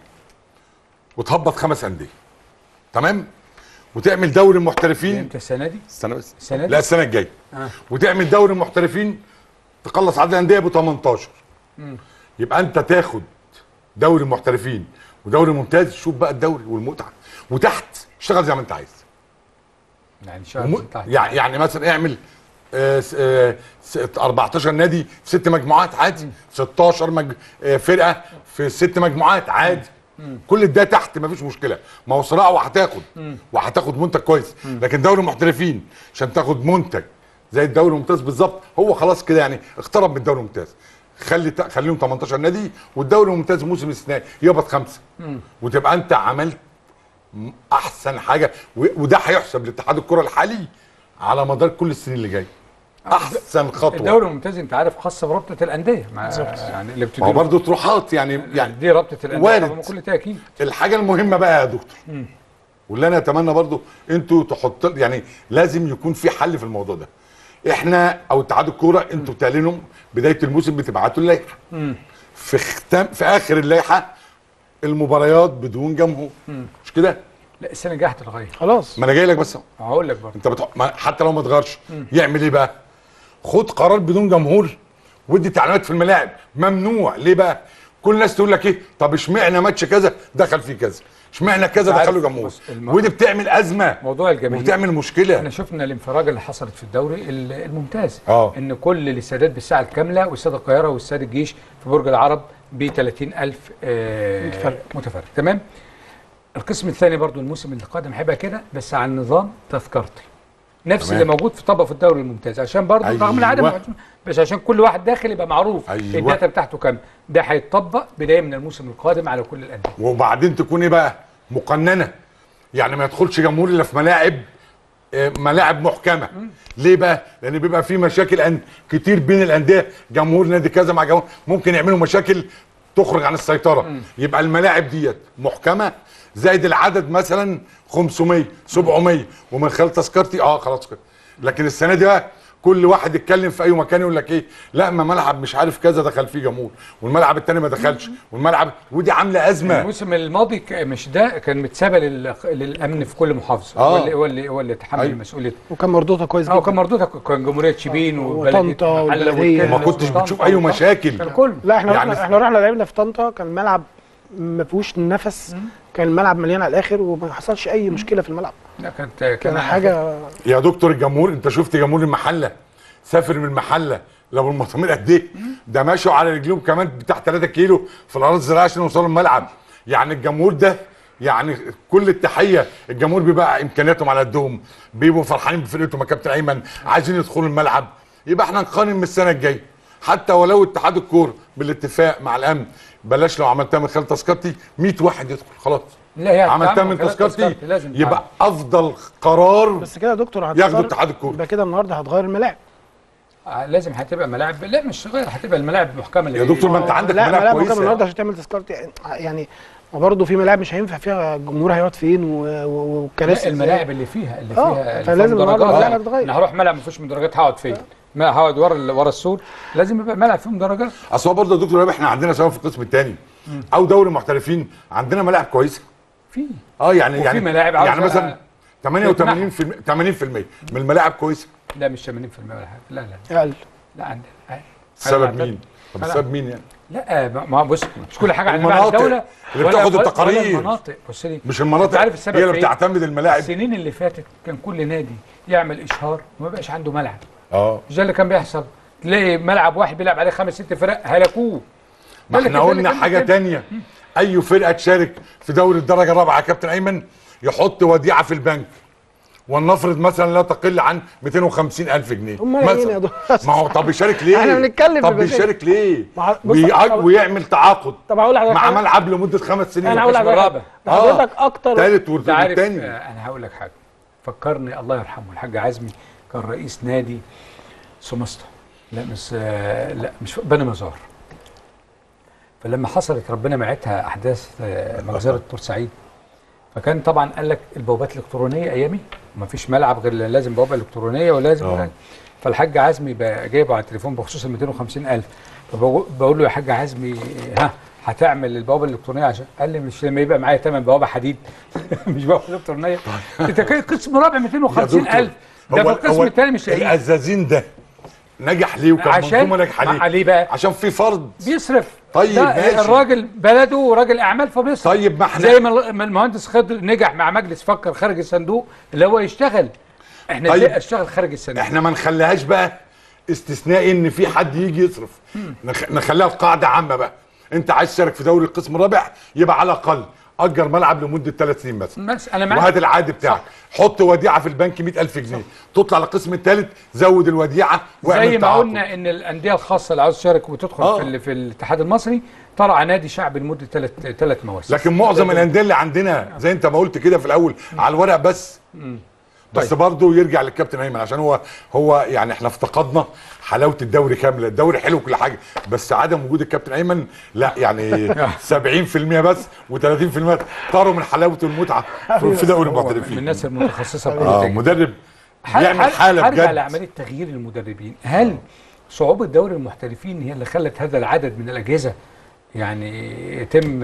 وتهبط خمس انديه. تمام؟ وتعمل دوري المحترفين انت السنه دي؟ السنه بس السنه دي؟ لا السنه الجايه. آه. وتعمل دوري المحترفين تخلص عدد الانديه ب تمنتاشر. مم. يبقى انت تاخد دوري محترفين ودوري ممتاز. شوف بقى الدوري والمتعه وتحت اشتغل زي ما انت عايز. يعني شغل وم... يعني يعني مثلا اعمل آه آه أربعتاشر نادي في ست مجموعات عادي. مم. ستاشر مج... آه فرقه في ست مجموعات عادي. مم. كل ده تحت مفيش مشكله. ما هو صراع وهتاخد وهتاخد منتج كويس. مم. لكن دوري المحترفين عشان تاخد منتج زي الدوري الممتاز بالظبط هو خلاص كده يعني اقترب من الدوري الممتاز. خلي ت... خليهم تمنتاشر نادي والدوري الممتاز موسم استثنائي يهبط خمسه. مم. وتبقى انت عملت احسن حاجه و... وده هيحسب لاتحاد الكره الحالي على مدار كل السنين اللي جايه. احسن خطوه. الدوري الممتاز انت عارف خاصه برابطه الانديه يعني اللي بتدير برضه طروحات يعني يعني دي رابطه الانديه بكل تاكيد. الحاجه المهمه بقى يا دكتور مم. واللي انا اتمنى برضه انتوا تحطوا يعني لازم يكون في حل في الموضوع ده. احنا او اتحاد الكوره انتوا بتعلنوا بدايه الموسم بتبعتوا اللائحه في ختام في اخر اللائحه المباريات بدون جمهور. مم. مش كده؟ لا السنه الجايه هتتغير خلاص. ما انا جاي لك بس هقول لك برضه انت بتح... حتى لو ما اتغيرش يعمل ايه بقى؟ خد قرار بدون جمهور ودي تعليمات في الملاعب ممنوع. ليه بقى؟ كل الناس تقول لك ايه، طب اشمعنى ماتش كذا دخل فيه كذا، اشمعنى كذا دخلوا جمهور، ودي بتعمل ازمه، موضوع الجماهير وبتعمل مشكله. احنا شفنا الانفراجه اللي حصلت في الدوري الممتاز، اه ان كل الاستادات بالساعه الكامله، واستاد القاهره واستاد الجيش في برج العرب ب ثلاثين ألف آه متفرج متفرج تمام. القسم الثاني برضو الموسم اللي قادم هيبقى كده بس على نظام تذكرتي نفس تمام. اللي موجود في طبق في الدوري الممتاز، عشان برضو أيوة. رغم العدم بس عشان كل واحد داخل يبقى معروف أيوة. الداتا بتاعته كام. ده هيتطبق بدايه من الموسم القادم على كل الانديه، وبعدين تكون ايه بقى مقننه، يعني ما يدخلش جمهور الا في ملاعب ملاعب محكمه. مم. ليه بقى؟ لان بيبقى في مشاكل أن كتير بين الانديه، جمهور نادي كذا مع جمهور ممكن يعملوا مشاكل تخرج عن السيطره. مم. يبقى الملاعب ديت محكمه زائد العدد مثلا خمسمية سبعمية ومن خلال تذكرتي اه خلاص كده. لكن السنه دي بقى كل واحد يتكلم في اي مكان يقول لك ايه، لا ما ملعب مش عارف كذا دخل فيه جمهور والملعب الثاني ما دخلش والملعب، ودي عامله ازمه. الموسم الماضي مش ده كان متسابه للامن في كل محافظه، آه. هو اللي هو اللي هو اللي تحمل أيوه. مسؤوليته، وكان مردودها كويس جدا. اه وكان مردودها كان جمهوريه شبين آه. وطنطا والبلديه، ما كنتش بتشوف اي مشاكل. لا احنا يعني احنا رحنا لعبنا في طنطا كان الملعب ما فيهوش نفس، كان الملعب مليان على الاخر وما حصلش اي مشكله في الملعب. لا كانت كان, كان حاجه يا دكتور. الجمهور انت شفت جمهور المحله سافر من المحله لو المطامير قد ايه، ده ماشوا على رجلهم كمان بتاع ثلاثة كيلو في الارض الزراعيه عشان يوصلوا الملعب. يعني الجمهور ده يعني كل التحيه، الجمهور بيبقى امكانياتهم على قدهم، بيبقوا فرحانين بفرقتهم يا كابتن ايمن، عايزين يدخلوا الملعب. يبقى احنا نقارن من السنه الجايه حتى ولو اتحاد الكوره بالاتفاق مع الامن، بلاش لو عملتها من خلال تذكرتي مية واحد يدخل خلاص. لا هي عملتها من تذكرتي يبقى افضل قرار. بس كده يا دكتور ياخدوا اتحاد الكوره. يبقى كده النهارده هتغير الملاعب. آه لازم هتبقى ملاعب، لا مش غير هتبقى الملاعب محكمه يا دكتور. ما انت عندك ملاعب, ملاعب كويسه النهارده عشان تعمل تذكرتي يعني برضه في ملاعب مش هينفع فيها الجمهور هيقعد فين والكراسي. الملاعب اللي فيها اللي فيها آه فلازم النهارده الملاعب تتغير. انا هروح ملعب ما فيهوش مدرجات هقعد فين؟ ما هقعد ورا ورا السور، لازم يبقى ملعب فيه مدرجات. اصل هو برضه يا دكتور احنا عندنا سواء في القسم الثاني او دوري المحترفين عندنا ملاعب كويسه. في اه يعني وفي يعني ملاعب يعني مثلا ثمانية وثمانين بالمية ثمانين بالمية من الملاعب كويسه. لا مش ثمانين بالمية ولا حاجه، لا لا اقل. لا عندنا السبب مين؟ طب السبب مين يعني؟ لا ما بص مش كل حاجه عند الدوله اللي بتاخد التقارير. المناطق بص لي مش المناطق عارف السبب هي اللي بتعتمد الملاعب. السنين اللي فاتت كان كل نادي يعمل اشهار وما بقاش عنده ملعب. اه مش ده اللي كان بيحصل؟ تلاقي ملعب واحد بيلعب عليه خمس ست فرق هلكوه. ما احنا قلنا حاجه ثانيه، اي فرقه تشارك في دوري الدرجه الرابعه يا كابتن ايمن يحط وديعه في البنك ولنفرض مثلا لا تقل عن مئتين وخمسين ألف جنيه مثلا. ما هو طب يشارك ليه؟ احنا بنتكلم طب بيشارك ليه؟ ويعمل تعاقد طب هقول لحضرتك مع ملعب لمده خمس سنين. انا هقول لحضرتك حضرتك اكتر ثالث والثاني. انا هقول لك حاجه فكرني الله يرحمه الحاج عزمي كان رئيس نادي سمسطة، لا مش لا مش بني مزار. فلما حصلت ربنا معتها احداث مجزره بورسعيد، فكان طبعا قال لك البوابات الالكترونيه ايامي ما فيش ملعب غير لازم بوابه الكترونيه ولازم أوه. فالحاج عزمي جايبه على التليفون بخصوص ال مئتين وخمسين ألف، فبقول له يا حاج عزمي ها هتعمل البوابه الالكترونيه عشان قال لي مش لما يبقى معايا ثمن بوابه حديد مش بوابه الكترونيه. انت كده قسم رابع مئتين وخمسين ألف ده في القسم الثاني مش لاقيه. الازازين ده نجح ليه وكان منظومه ناجحه ليه؟ ليه بقى؟ عشان في فرد بيصرف. طيب ماشي. الراجل بلده وراجل اعمال فبيصرف. طيب ما احنا زي ما المهندس خضر نجح مع مجلس فكر خارج الصندوق اللي هو يشتغل. احنا طيب ازاي اشتغل خارج الصندوق؟ احنا ما نخليهاش بقى استثنائي ان في حد يجي يصرف. نخ... نخليها القاعده عامه بقى. انت عايز تشارك في دوري القسم الرابع يبقى على الاقل اجر ملعب لمده ثلاث سنين مثلا. بس انا معاك. وهات العقد بتاعك، حط وديعه في البنك مئة ألف جنيه، تطلع للقسم الثالث زود الوديعه واعمل زي ما قلنا ان الانديه الخاصه اللي عاوز تشارك وتدخل آه. في في الاتحاد المصري طلع نادي شعبي لمده ثلاث ثلاث مواسم. لكن معظم الانديه اللي عندنا زي انت ما قلت كده في الاول على الورق بس. م. بس طيب. برضه يرجع للكابتن ايمن عشان هو هو يعني احنا افتقدنا حلاوه الدوري كامله. الدوري حلو كل حاجه بس عدم وجود الكابتن ايمن لا يعني سبعين بالمية بس وثلاثين بالمية طاروا من حلاوه المتعه في دوري المحترفين. من الناس المتخصصه اه مدرب يعمل حاله بجد. هرجع لعمليه تغيير المدربين. هل صعوبه دوري المحترفين هي اللي خلت هذا العدد من الاجهزه يعني يتم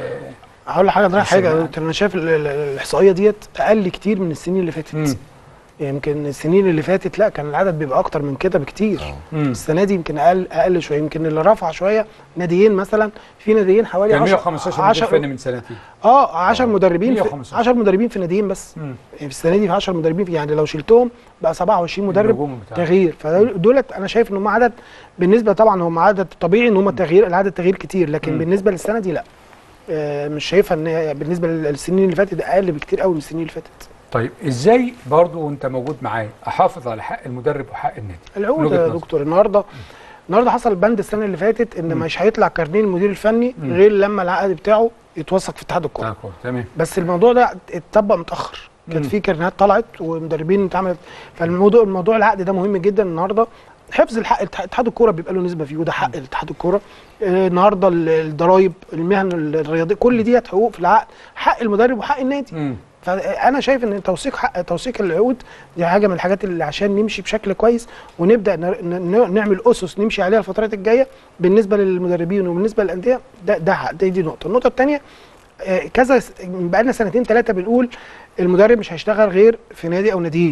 هقول لحضرتك حاجه حاجه انا شايف الاحصائيه ديت اقل كتير من السنين اللي فاتت. يمكن السنين اللي فاتت لا كان العدد بيبقى اكتر من كده بكتير. السنه دي يمكن اقل اقل شويه، يمكن اللي رفع شويه ناديين مثلا، في ناديين حوالي كان مية وخمستاشر مدير فني من سنتين. اه عشرة مدربين مية في وخمستاشر. عشرة مدربين في ناديين بس. مم. يعني في السنه دي في عشرة مدربين في، يعني لو شلتهم بقى سبعة وعشرين مدرب تغيير. فدولت انا شايف ان هم عدد، بالنسبه طبعا هم عدد طبيعي ان هم تغيير، العدد تغيير كتير، لكن مم. بالنسبه للسنه دي لا، آه مش شايفها ان بالنسبه للسنين اللي فاتت اقل بكتير قوي من السنين اللي فاتت. طيب ازاي برضو وانت موجود معايا احافظ على حق المدرب وحق النادي؟ العقود يا دكتور. النهارده النهارده حصل بند السنه اللي فاتت ان مم. مش هيطلع كارنيه المدير الفني مم. غير لما العقد بتاعه يتوثق في اتحاد الكوره. تمام. بس الموضوع ده اتطبق متاخر، كانت في كارنيهات طلعت ومدربين اتعملت، فالموضوع الموضوع العقد ده مهم جدا النهارده. حفظ الحق اتحاد الكوره بيبقى له نسبه فيه، وده حق اتحاد الكوره. آه النهارده الضرايب، المهن الرياضيه، كل دي حقوق في العقد، حق المدرب وحق النادي. مم. فانا شايف ان توثيق حق توثيق العقود دي حاجه من الحاجات اللي عشان نمشي بشكل كويس ونبدا نعمل اسس نمشي عليها الفترات الجايه بالنسبه للمدربين وبالنسبه للانديه. ده ده دي, دي نقطه. النقطه الثانيه كذا بقى لنا سنتين ثلاثه بنقول المدرب مش هيشتغل غير في نادي او ناديين،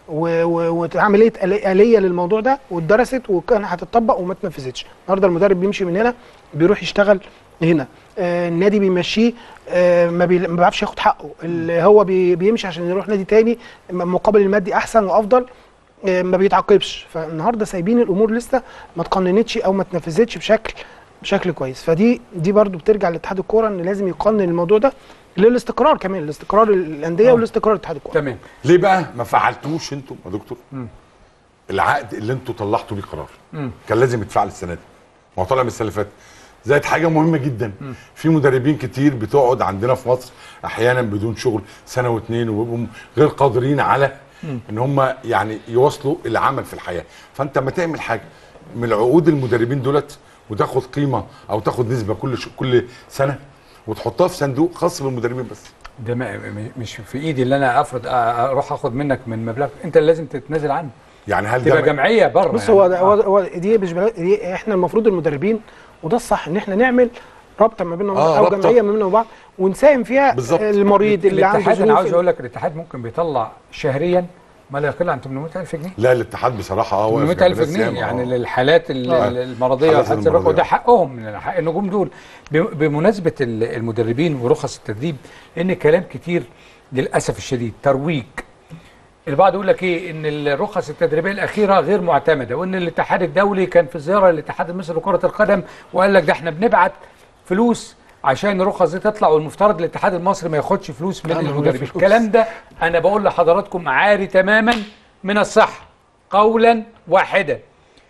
وعمليه آلية للموضوع ده واتدرست وكان هتطبق وما اتنفذتش. النهارده المدرب بيمشي من هنا بيروح يشتغل هنا، آه النادي بيمشيه، آه ما, بي... ما بيعرفش ياخد حقه، اللي هو بي... بيمشي عشان يروح نادي تاني مقابل المادي احسن وافضل، آه ما بيتعاقبش. فالنهارده سايبين الامور لسه ما اتقننتش او ما اتنفذتش بشكل بشكل كويس. فدي دي برضو بترجع لاتحاد الكوره ان لازم يقنن الموضوع ده للاستقرار كمان، الاستقرار الانديه والاستقرار اتحاد الكوره. تمام. ليه بقى ما فعلتوش انتم يا دكتور؟ مم. العقد اللي انتم طلعتوا بيه قرار مم. كان لازم يتفعل السنه دي، ما هو طالع من السنه اللي فاتت. زائد حاجه مهمه جدا، مم. في مدربين كتير بتقعد عندنا في مصر احيانا بدون شغل سنه واثنين وبيبقوا غير قادرين على مم. ان هم يعني يواصلوا العمل في الحياه. فانت ما تعمل حاجه من العقود المدربين دولت وتاخد قيمه او تاخد نسبه كل ش... كل سنه وتحطها في صندوق خاص بالمدربين بس. ده مش في ايدي اللي انا افرض اروح اخد منك من مبلغ انت اللي لازم تتنازل عنه. يعني هل تبقى جمعيه بره؟ بص هو يعني. هو هو دي مش دي احنا المفروض المدربين، وده الصح ان احنا نعمل رابطه ما بيننا آه او جمعيه ما بيننا وبعض ونساهم فيها بالزبط. المريض اللي عنده الاتحاد انا عاوز اقول لك الاتحاد ممكن بيطلع شهريا ما لا يقل عن ثمانمائة ألف جنيه. لا الاتحاد بصراحه اه ثمانمائة ألف جنيه يعني للحالات المرضيه والحالات الركبه، وده حقهم من حق النجوم دول. بمناسبه المدربين ورخص التدريب، ان كلام كتير للاسف الشديد ترويج. البعض يقول لك ايه ان الرخص التدريبيه الاخيره غير معتمده، وان الاتحاد الدولي كان في زياره للاتحاد المصري لكره القدم وقال لك ده احنا بنبعت فلوس عشان الرخص دي تطلع، والمفترض الاتحاد المصري ما ياخدش فلوس من المدربين. الكلام ده انا بقول لحضراتكم عاري تماما من الصحه قولا واحدا.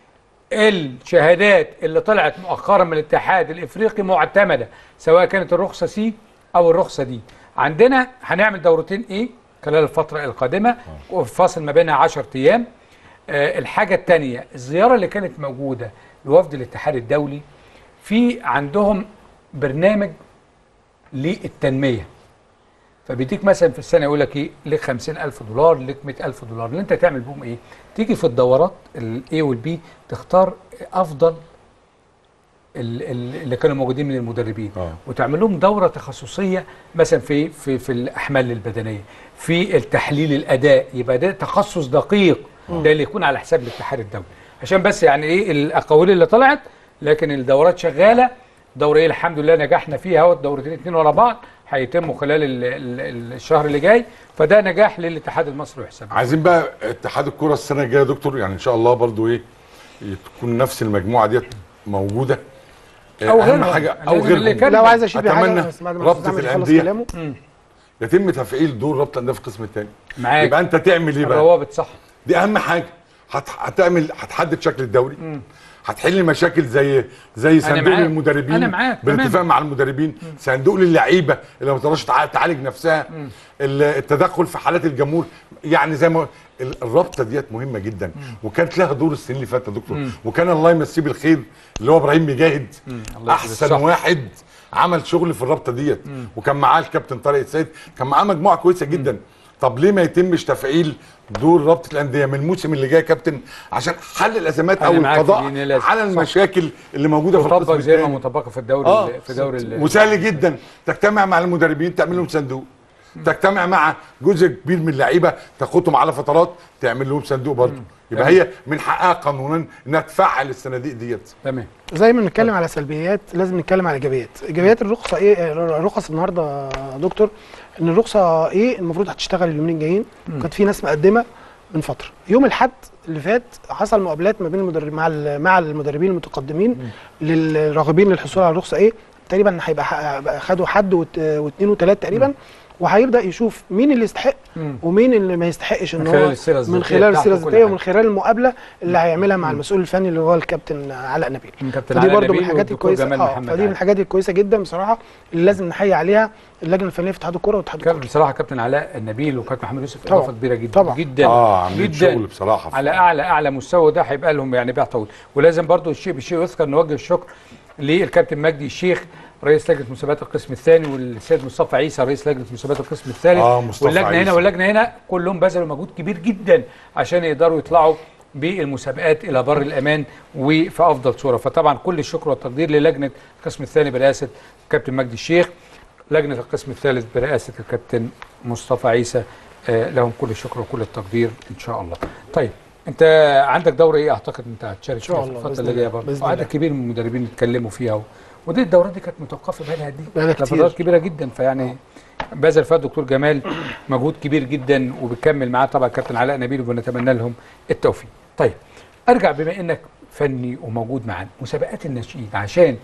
الشهادات اللي طلعت مؤخرا من الاتحاد الافريقي معتمده، سواء كانت الرخصه سي او الرخصه دي. عندنا هنعمل دورتين ايه خلال الفتره القادمه وفي فاصل ما بينها عشرة ايام. أه الحاجه الثانيه الزياره اللي كانت موجوده لوفد الاتحاد الدولي، في عندهم برنامج للتنميه، فبيديك مثلا في السنه يقول لك ايه ليك خمسين ألف دولار، ليك مئة ألف دولار، اللي انت تعمل بهم ايه؟ تيجي في الدورات الاي والبي تختار افضل اللي كانوا موجودين من المدربين آه. وتعمل لهم دوره تخصصيه مثلا في في في الاحمال البدنيه، في التحليل الاداء، يبقى ده تخصص دقيق آه. ده اللي يكون على حساب الاتحاد الدولي. عشان بس يعني ايه الاقاويل اللي طلعت، لكن الدورات شغاله. دوره ايه الحمد لله نجحنا فيها اهو، دورتين اتنين ورا بعض هيتموا خلال ال ال الشهر اللي جاي، فده نجاح للاتحاد المصري وحسابه. عايزين بقى اتحاد الكره السنه الجايه يا دكتور، يعني ان شاء الله برضو ايه تكون نفس المجموعه ديت موجوده او اهم حاجه او غيرهم. لو عايز اشيل اتمنى رابطه الانديه يتم تفعيل دور رابطه الانديه في القسم الثاني. يبقى انت تعمل ايه بقى؟ الروابط صح، دي اهم حاجه. هتعمل هتحدد شكل الدوري، هتحل مشاكل زي زي صندوق للمدربين انا معاك بالاتفاق مع المدربين، مم. صندوق للعيبه اللي ما تقدرش تعالج نفسها، مم. التدخل في حالات الجمهور، يعني زي ما الرابطه ديت مهمه جدا، مم. وكانت لها دور السنين اللي فاتت يا دكتور، مم. وكان الله يمسيه بالخير اللي هو ابراهيم مجاهد احسن واحد عمل شغل في الرابطه ديت، مم. وكان معاه الكابتن طارق السيد، كان معاه مجموعه كويسه جدا. مم. طب ليه ما يتمش تفعيل دور رابطه الانديه من الموسم اللي جاي يا كابتن عشان حل الازمات او القضاء على المشاكل صح. اللي موجوده في القسم زي ما مطبقه في الدوري آه. في دوري وسهل جدا تجتمع مع المدربين تعمل لهم صندوق، تجتمع مع جزء كبير من اللعيبه تاخدهم على فترات تعمل لهم صندوق برضه، يبقى تمام. هي من حقها قانونا انها تفعل الصناديق ديت. تمام. زي ما بنتكلم على سلبيات لازم نتكلم على ايجابيات. ايجابيات الرخصه ايه؟ الرخص النهارده يا دكتور ان الرخصه ايه المفروض هتشتغل اليومين الجايين. كانت في ناس مقدمه من فتره، يوم الاحد اللي فات حصل مقابلات ما بين المدرب مع مع المدربين المتقدمين للراغبين للحصول على الرخصه ايه، تقريبا هيبقى خدوا حد واثنين وثلاثه تقريبا، وهيبدا يشوف مين اللي يستحق ومين اللي ما يستحقش ان هو من خلال السيره الذاتيه ومن خلال المقابله اللي هيعملها مع المسؤول الفني اللي هو الكابتن علاء نبيل. فدي برضه من الحاجات الكويسه اه فدي من الحاجات الكويسه جدا بصراحه اللي لازم نحيي عليها اللجنه الفنيه في اتحاد الكوره واتحاد الكوره. بصراحه كابتن علاء النبيل وكابتن محمد يوسف اضافه كبيره جدا طبعا. جدا اه عاملين جدا شغل بصراحه على اعلى اعلى مستوى، ده هيبقى لهم يعني بيع طويل. ولازم برضه الشيء بالشيء يذكر نوجه الشكر للكابتن مجدي الشيخ رئيس لجنه مسابقات القسم الثاني، والسيد مصطفى عيسى رئيس لجنه مسابقات القسم الثالث، آه واللجنه عيسى. هنا واللجنه هنا كلهم بذلوا مجهود كبير جدا عشان يقدروا يطلعوا بالمسابقات الى بر الامان وفي افضل صوره. فطبعا كل الشكر والتقدير للجنه القسم الثاني برئاسه الكابتن مجدي الشيخ، لجنه القسم الثالث برئاسه الكابتن مصطفى عيسى، آه لهم كل الشكر وكل التقدير ان شاء الله. طيب انت عندك دوره ايه اعتقد انت هتشارك فيها في الفتره اللي جايه برضه، وعدد كبير من المدربين اتكلموا فيها و... ودي الدورات دي كانت متوقفه بقالها دي بقالها كتير فترات كبيره جدا، فيعني بذل فيها الدكتور جمال مجهود كبير جدا وبيكمل معاه طبعا الكابتن علاء نبيل وبنتمنى لهم التوفيق. طيب ارجع بما انك فني وموجود معانا مسابقات الناشئين، عشان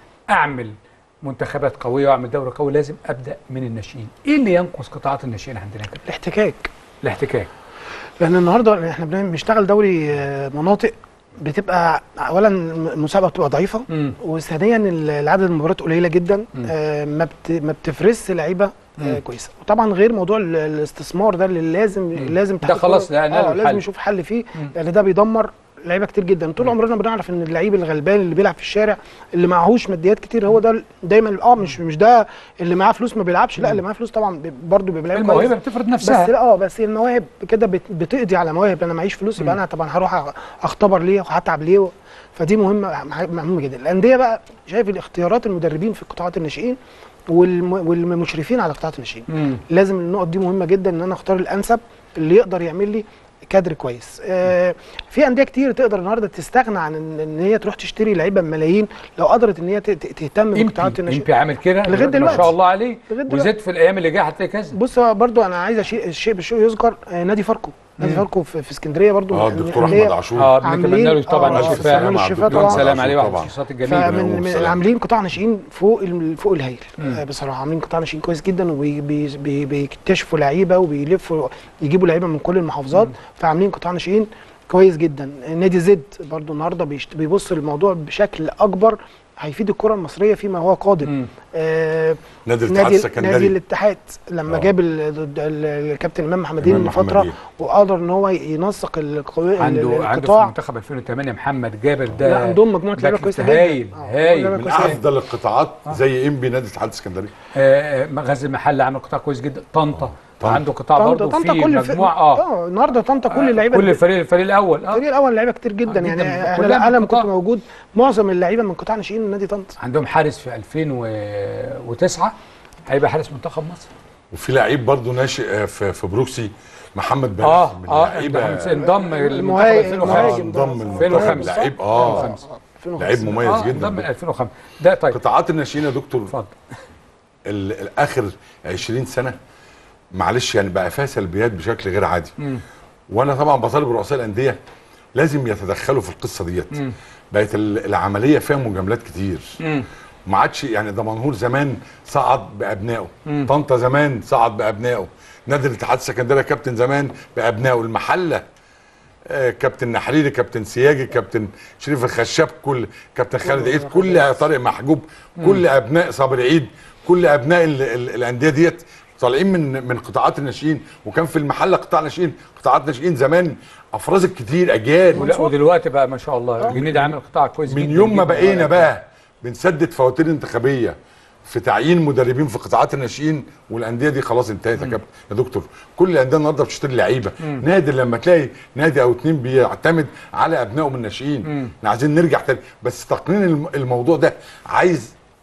اعمل منتخبات قويه واعمل دوره قويه لازم ابدا من الناشئين. ايه اللي ينقص قطاعات الناشئين عندنا كده؟ الاحتكاك. الاحتكاك. لان النهارده احنا بنشتغل دوري مناطق، بتبقى اولا المسابقه بتبقى ضعيفه، وثانيا العدد المباريات قليله جدا، آه ما بت ما بتفرزش لعيبه آه كويسه. وطبعا غير موضوع الاستثمار ده اللي لازم مم. لازم ده خلاص اه لازم نشوف حل فيه، لان ده بيدمر لعيبه كتير جدا. طول عمرنا بنعرف ان اللعيب الغلبان اللي بيلعب في الشارع اللي معهوش ماديات كتير هو ده دايما اه مش مش ده اللي معاه فلوس ما بيلعبش، لا اللي معاه فلوس طبعا برضه بيبقى لعيب الموهبه بتفرض نفسها، بس اه بس المواهب كده بتقضي على مواهب. انا معيش فلوس يبقى انا طبعا هروح اختبر ليه وهتعب ليه، فدي مهمه مهمه جدا. الانديه بقى شايف الاختيارات المدربين في قطاعات الناشئين والمشرفين على قطاعات الناشئين، لازم النقط دي مهمه جدا ان انا اختار الانسب اللي يقدر يعمل لي كادر كويس. آه في انديه كتير تقدر النهارده تستغنى عن ان, إن هي تروح تشتري لعيبه بملايين لو قدرت ان هي تهتم بقطاعات الناشئين. امبي عامل كده لغايه دلوقتي ما شاء الله عليه، وزاد في الايام اللي جايه هتلاقي كذا. بص برضو انا عايز الشيء بالشيء يذكر آه نادي فاركو، نادي فاركو في, في اسكندريه برضو اه الدكتور احمد عاشور اه بنتمنى له طبعا الشفاء الشفاء طبعا سلام عليه وعلى الشخصيات الجميله. فمن عاملين قطاع ناشئين فوق فوق الهايل آه بصراحه، عاملين قطاع ناشئين كويس جدا وبيكتشفوا لعيبه وبيلفوا يجيبوا لعيبه من كل المحافظات، فعاملين قطاع ناشئين كويس جدا. نادي زد برضو النهارده بيبص للموضوع بشكل اكبر، هيفيد الكره المصريه فيما هو قادم. آه نادي الاتحاد السكندري، نادي الاتحاد لما أوه. جاب الكابتن امام محمدين من فتره وقدر ان هو ينسق القطاع. عنده عنده في منتخب ألفين وثمانية محمد جابر ده، لا عندهم مجموعه لعيبه كويسه جدا، هايل هايل من افضل القطاعات آه. زي انبي نادي الاتحاد السكندري. آه غزل المحله عامل قطاع كويس جدا. طنطا عنده قطاع برضه في مجموعه اه النهارده طنطا كل اللعيبه كل الفريق الفريق الاول اه الفريق الاول لعيبه كتير جدا, جداً يعني انا انا كنت موجود معظم اللعيبه من قطاع ناشئين نادي طنطا. عندهم حارس في ألفين وتسعة هيبقى حارس منتخب مصر، وفي لعيب برضه ناشئ في, في بروكسي محمد بن اه اه انضم المهاجم انضم ألفين وخمسة لعيب اه لعيب مميز جدا انضم من ألفين وخمسة. ده طيب قطاعات الناشئين يا دكتور اتفضل. الاخر عشرين سنه معلش يعني بقى فيها سلبيات بشكل غير عادي، مم. وانا طبعا بطالب رؤساء الانديه لازم يتدخلوا في القصه ديت. بقت العمليه فيها مجاملات كتير، ما عادش يعني دمنهور زمان صعد بابنائه، طنطا زمان صعد بابنائه، نادي الاتحاد السكندري كابتن زمان بابنائه، المحله آه كابتن نحريري، كابتن سياجي، كابتن شريف الخشاب، كل كابتن خالد عيد، كل طارق محجوب، كل ابناء صابر عيد، كل ابناء الانديه ديت طالعين من من قطاعات الناشئين. وكان في المحله قطاع ناشئين، قطاعات ناشئين زمان افرزت كتير اجيال، ودلوقتي بقى ما شاء الله الجنيد عامل قطاع كويس من جدا. يوم ما بقينا بقى بنسدد فواتير انتخابيه في تعيين مدربين في قطاعات الناشئين، والانديه دي خلاص انتهت يا كابتن يا دكتور. كل الانديه النهارده بتشتري لعيبه، نادي لما تلاقي نادي او اتنين بيعتمد على ابنائه من الناشئين. احنا عايزين نرجع تاني، بس تقنين الموضوع ده عايز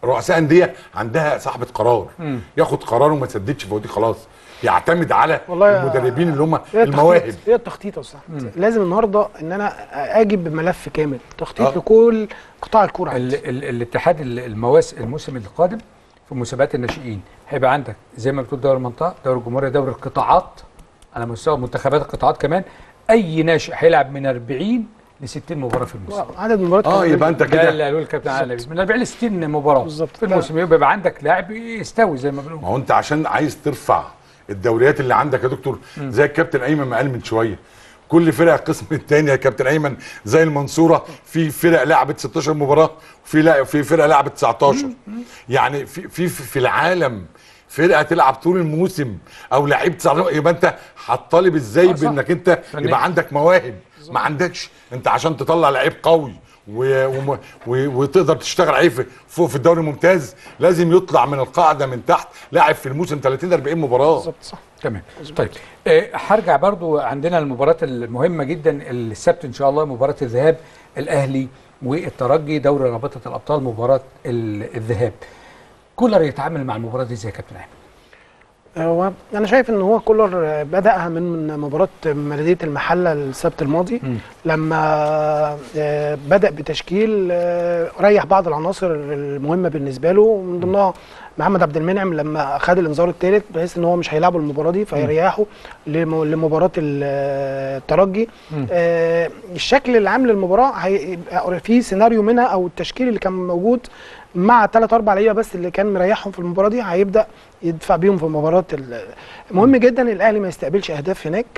رؤساء انديه عندها صاحبه قرار، مم. ياخد قرار وما تسددش فواتير خلاص، يعتمد على والله المدربين اللي هم هي المواهب. التخطيط- هي التخطيط يا استاذ أحمد. لازم النهارده ان انا اجي بملف كامل تخطيط آه. لكل قطاع الكوره عندي. ال ال الاتحاد ال- المواس الموسم القادم في مسابقات الناشئين هيبقى عندك زي ما بتقول دوري المنطقه، دوري الجمهوريه، دوري القطاعات، على مستوى منتخبات القطاعات كمان. اي ناشئ هيلعب من أربعين ل ستين مباراه في الموسم. عدد المباريات اه كمان. يبقى انت ده اللي كده، قالوه الكابتن علي نبيل، من أربعين ل ستين مباراه بالظبط. في الموسم، يبقى يبقى عندك لاعب يستوي زي ما بنقول. ما هو انت عشان عايز ترفع الدوريات اللي عندك يا دكتور، زي الكابتن ايمن ما قال من شويه، كل فرق القسم الثاني يا كابتن ايمن زي المنصوره، في فرق لعبت ستاشر مباراه وفي لا في فرقه لعبت تسعتاشر. يعني في في في العالم فرقه تلعب طول الموسم او لعيب تسعتاشر، يبقى انت هتطالب ازاي آه صح. بانك انت فنان. يبقى عندك مواهب؟ ما عندكش. انت عشان تطلع لعيب قوي و... وم... و... وتقدر تشتغل عليه في- فوق في الدوري الممتاز، لازم يطلع من القاعده من تحت لاعب في الموسم ثلاثين أربعين مباراه. بالظبط صح. تمام. طيب آه، هرجع برضو عندنا المباراه المهمه جدا السبت ان شاء الله، مباراه الذهاب الاهلي والترجي، دوري رابطه الابطال، مباراه ال- الذهاب. كولر يتعامل مع المباراه دي ازاي يا كابتن احمد؟ هو انا شايف ان هو كولر بداها من من مباراه بلديه المحله السبت الماضي، مم. لما آه، بدا بتشكيل آه، ريح بعض العناصر المهمه بالنسبه له، من ضمنها محمد عبد المنعم لما خد الانذار الثالث بحيث ان هو مش هيلعبوا المباراه دي فيريحوا لم- لمباراه ال- الترجي. مم. آه، الشكل العام للمباراه هيبقى في سيناريو منها، او التشكيل اللي كان موجود مع ثلاث اربع لعيبه بس اللي كان مريحهم في المباراه دي هيبدا يدفع بيهم في مباراه ال- مهم جدا الاهلي ما يستقبلش اهداف هناك.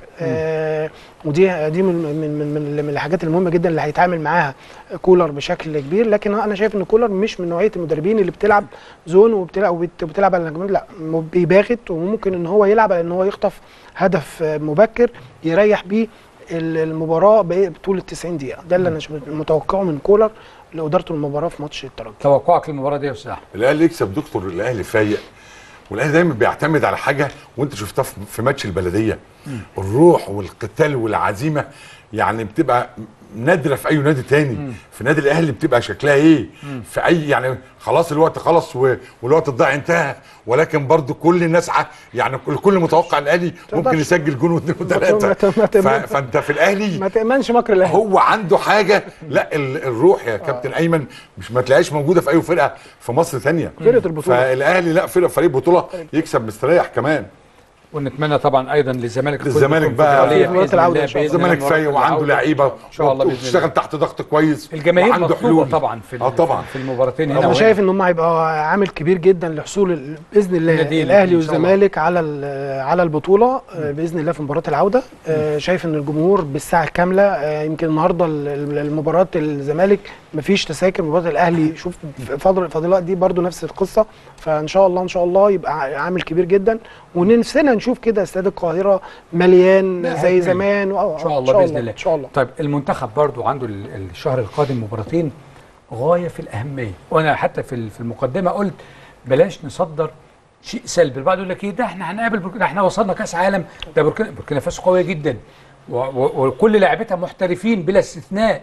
آه ودي دي من من من من الحاجات المهمه جدا اللي هيتعامل معاها كولر بشكل كبير. لكن انا شايف ان كولر مش من نوعيه المدربين اللي بتلعب زون وبتلعب وبت- وبتلعب على الهجمات، لا بيباغت، وممكن ان هو يلعب على ان هو يخطف هدف آه، مبكر يريح بيه ال- المباراه بإيه؟ بطول ال تسعين دقيقه. ده اللي انا ش- متوقعه من كولر لادارته المباراه في ماتش الترجي. توقعك للمباراه دي يا استاذ احمد؟ الاهلي يكسب دكتور، الاهلي فايق، والاهلي دايما بيعتمد على حاجه، وانت شفتها في- في ماتش البلديه، الروح والقتال والعزيمه، يعني بتبقى نادره في اي نادي تاني. في نادي الاهلي بتبقى شكلها ايه؟ في اي يعني خلاص الوقت خلص و- والوقت الضايع انتهى، ولكن برضو كل الناس ع- يعني الكل متوقع الاهلي ممكن تقدرش. يسجل جون واثنين ما وثلاثه. ت- ما ت- ف- فانت في الاهلي ما تامنش مكر الاهلي. هو عنده حاجه، لا ال- الروح يا كابتن ايمن مش ما تلاقيش موجوده في اي فرقه في مصر ثانيه. فرقة البطولة. فالاهلي لا، فرقه فريق بطوله يكسب مستريح كمان. ونتمنى طبعا ايضا للزمالك للزمالك بقى في مباراة العودة إن شاء الله. الزمالك فايق وعنده لعيبه ان شاء الله باذن وبتشتغل الله. تحت ضغط كويس، الجماهير وعنده مطلوبه حلول طبعا في ال- اه طبعا في المباراتين هنا انا وهنا. شايف ان هم هيبقى عامل كبير جدا لحصول ال- باذن الله الناديين الاهلي إن شاء الله. والزمالك على ال- على البطوله آه، باذن الله في مباراه العوده. آه، شايف ان الجمهور بالساعه الكامله. آه، يمكن النهارده ال- ال- المباراه الزمالك مفيش تذاكر، مباراه الاهلي شوف فاضل فاضلات دي برضو نفس القصه. فان شاء الله ان شاء الله يبقى عامل كبير جدا، ونفسنا نشوف كده استاد القاهره مليان لا، زي هيكمل. زمان. ان شاء الله باذن الله. ان شاء الله. طيب المنتخب برضو عنده ال- الشهر القادم مباراتين غايه في الاهميه، وانا حتى في ال- في المقدمه قلت بلاش نصدر شيء سلبي. البعض يقول لك ايه ده احنا هنقابل بوركينا، احنا وصلنا كاس عالم، ده بوركينا بوركينا فاسو قويه جدا و- و- وكل لاعبتها محترفين بلا استثناء،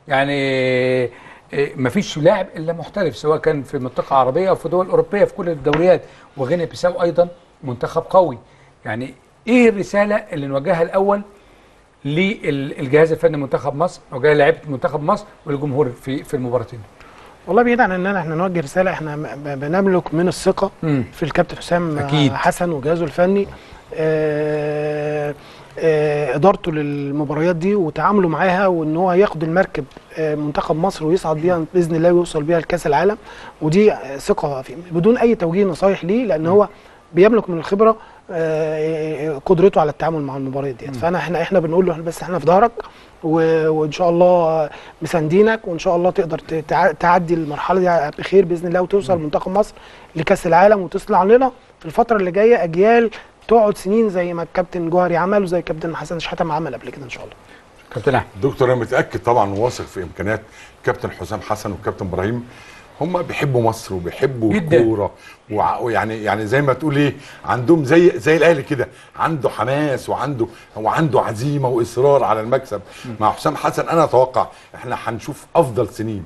يعني ما فيش لاعب الا محترف سواء كان في منطقه عربيه او في دول اوروبيه في كل الدوريات، وغينيا بيساو ايضا منتخب قوي. يعني ايه الرساله اللي نوجهها الاول للجهاز الفني منتخب مصر، نوجهها للاعيبه منتخب مصر والجمهور في في المباراتين؟ والله بعيد عن ان احنا نوجه رساله، احنا م- ب- بنملك من الثقه مم. في الكابتن حسام أكيد. حسن وجهازه الفني. آه، آه، ادارته للمباريات دي وتعامله معاها، وان هو ياخد المركب آه، منتخب مصر ويصعد بيها باذن الله ويوصل بيها لكاس العالم. ودي آه، ثقه فيه بدون اي توجيه نصايح ليه، لان هو بيملك من الخبره آه، قدرته على التعامل مع المباريات ديت. فانا احنا احنا بنقول له بس احنا في ظهرك، و- وان شاء الله مساندينك، وان شاء الله تقدر تع- تعدي المرحله دي بخير باذن الله، وتوصل منتخب مصر لكاس العالم، وتصنع لنا في الفتره اللي جايه اجيال تقعد سنين زي ما الكابتن جوهري عمل وزي الكابتن حسن شحاته عمل قبل كده ان شاء الله. كابتن احمد. دكتور انا متاكد طبعا وواثق في امكانيات كابتن حسام حسن والكابتن ابراهيم، هم بيحبوا مصر وبيحبوا جداً. الكوره، وع- ويعني يعني زي ما تقول ايه، عندهم زي زي الاهلي كده، عنده حماس وعنده وعنده عزيمه واصرار على المكسب. مع حسام حسن انا اتوقع احنا هنشوف افضل سنين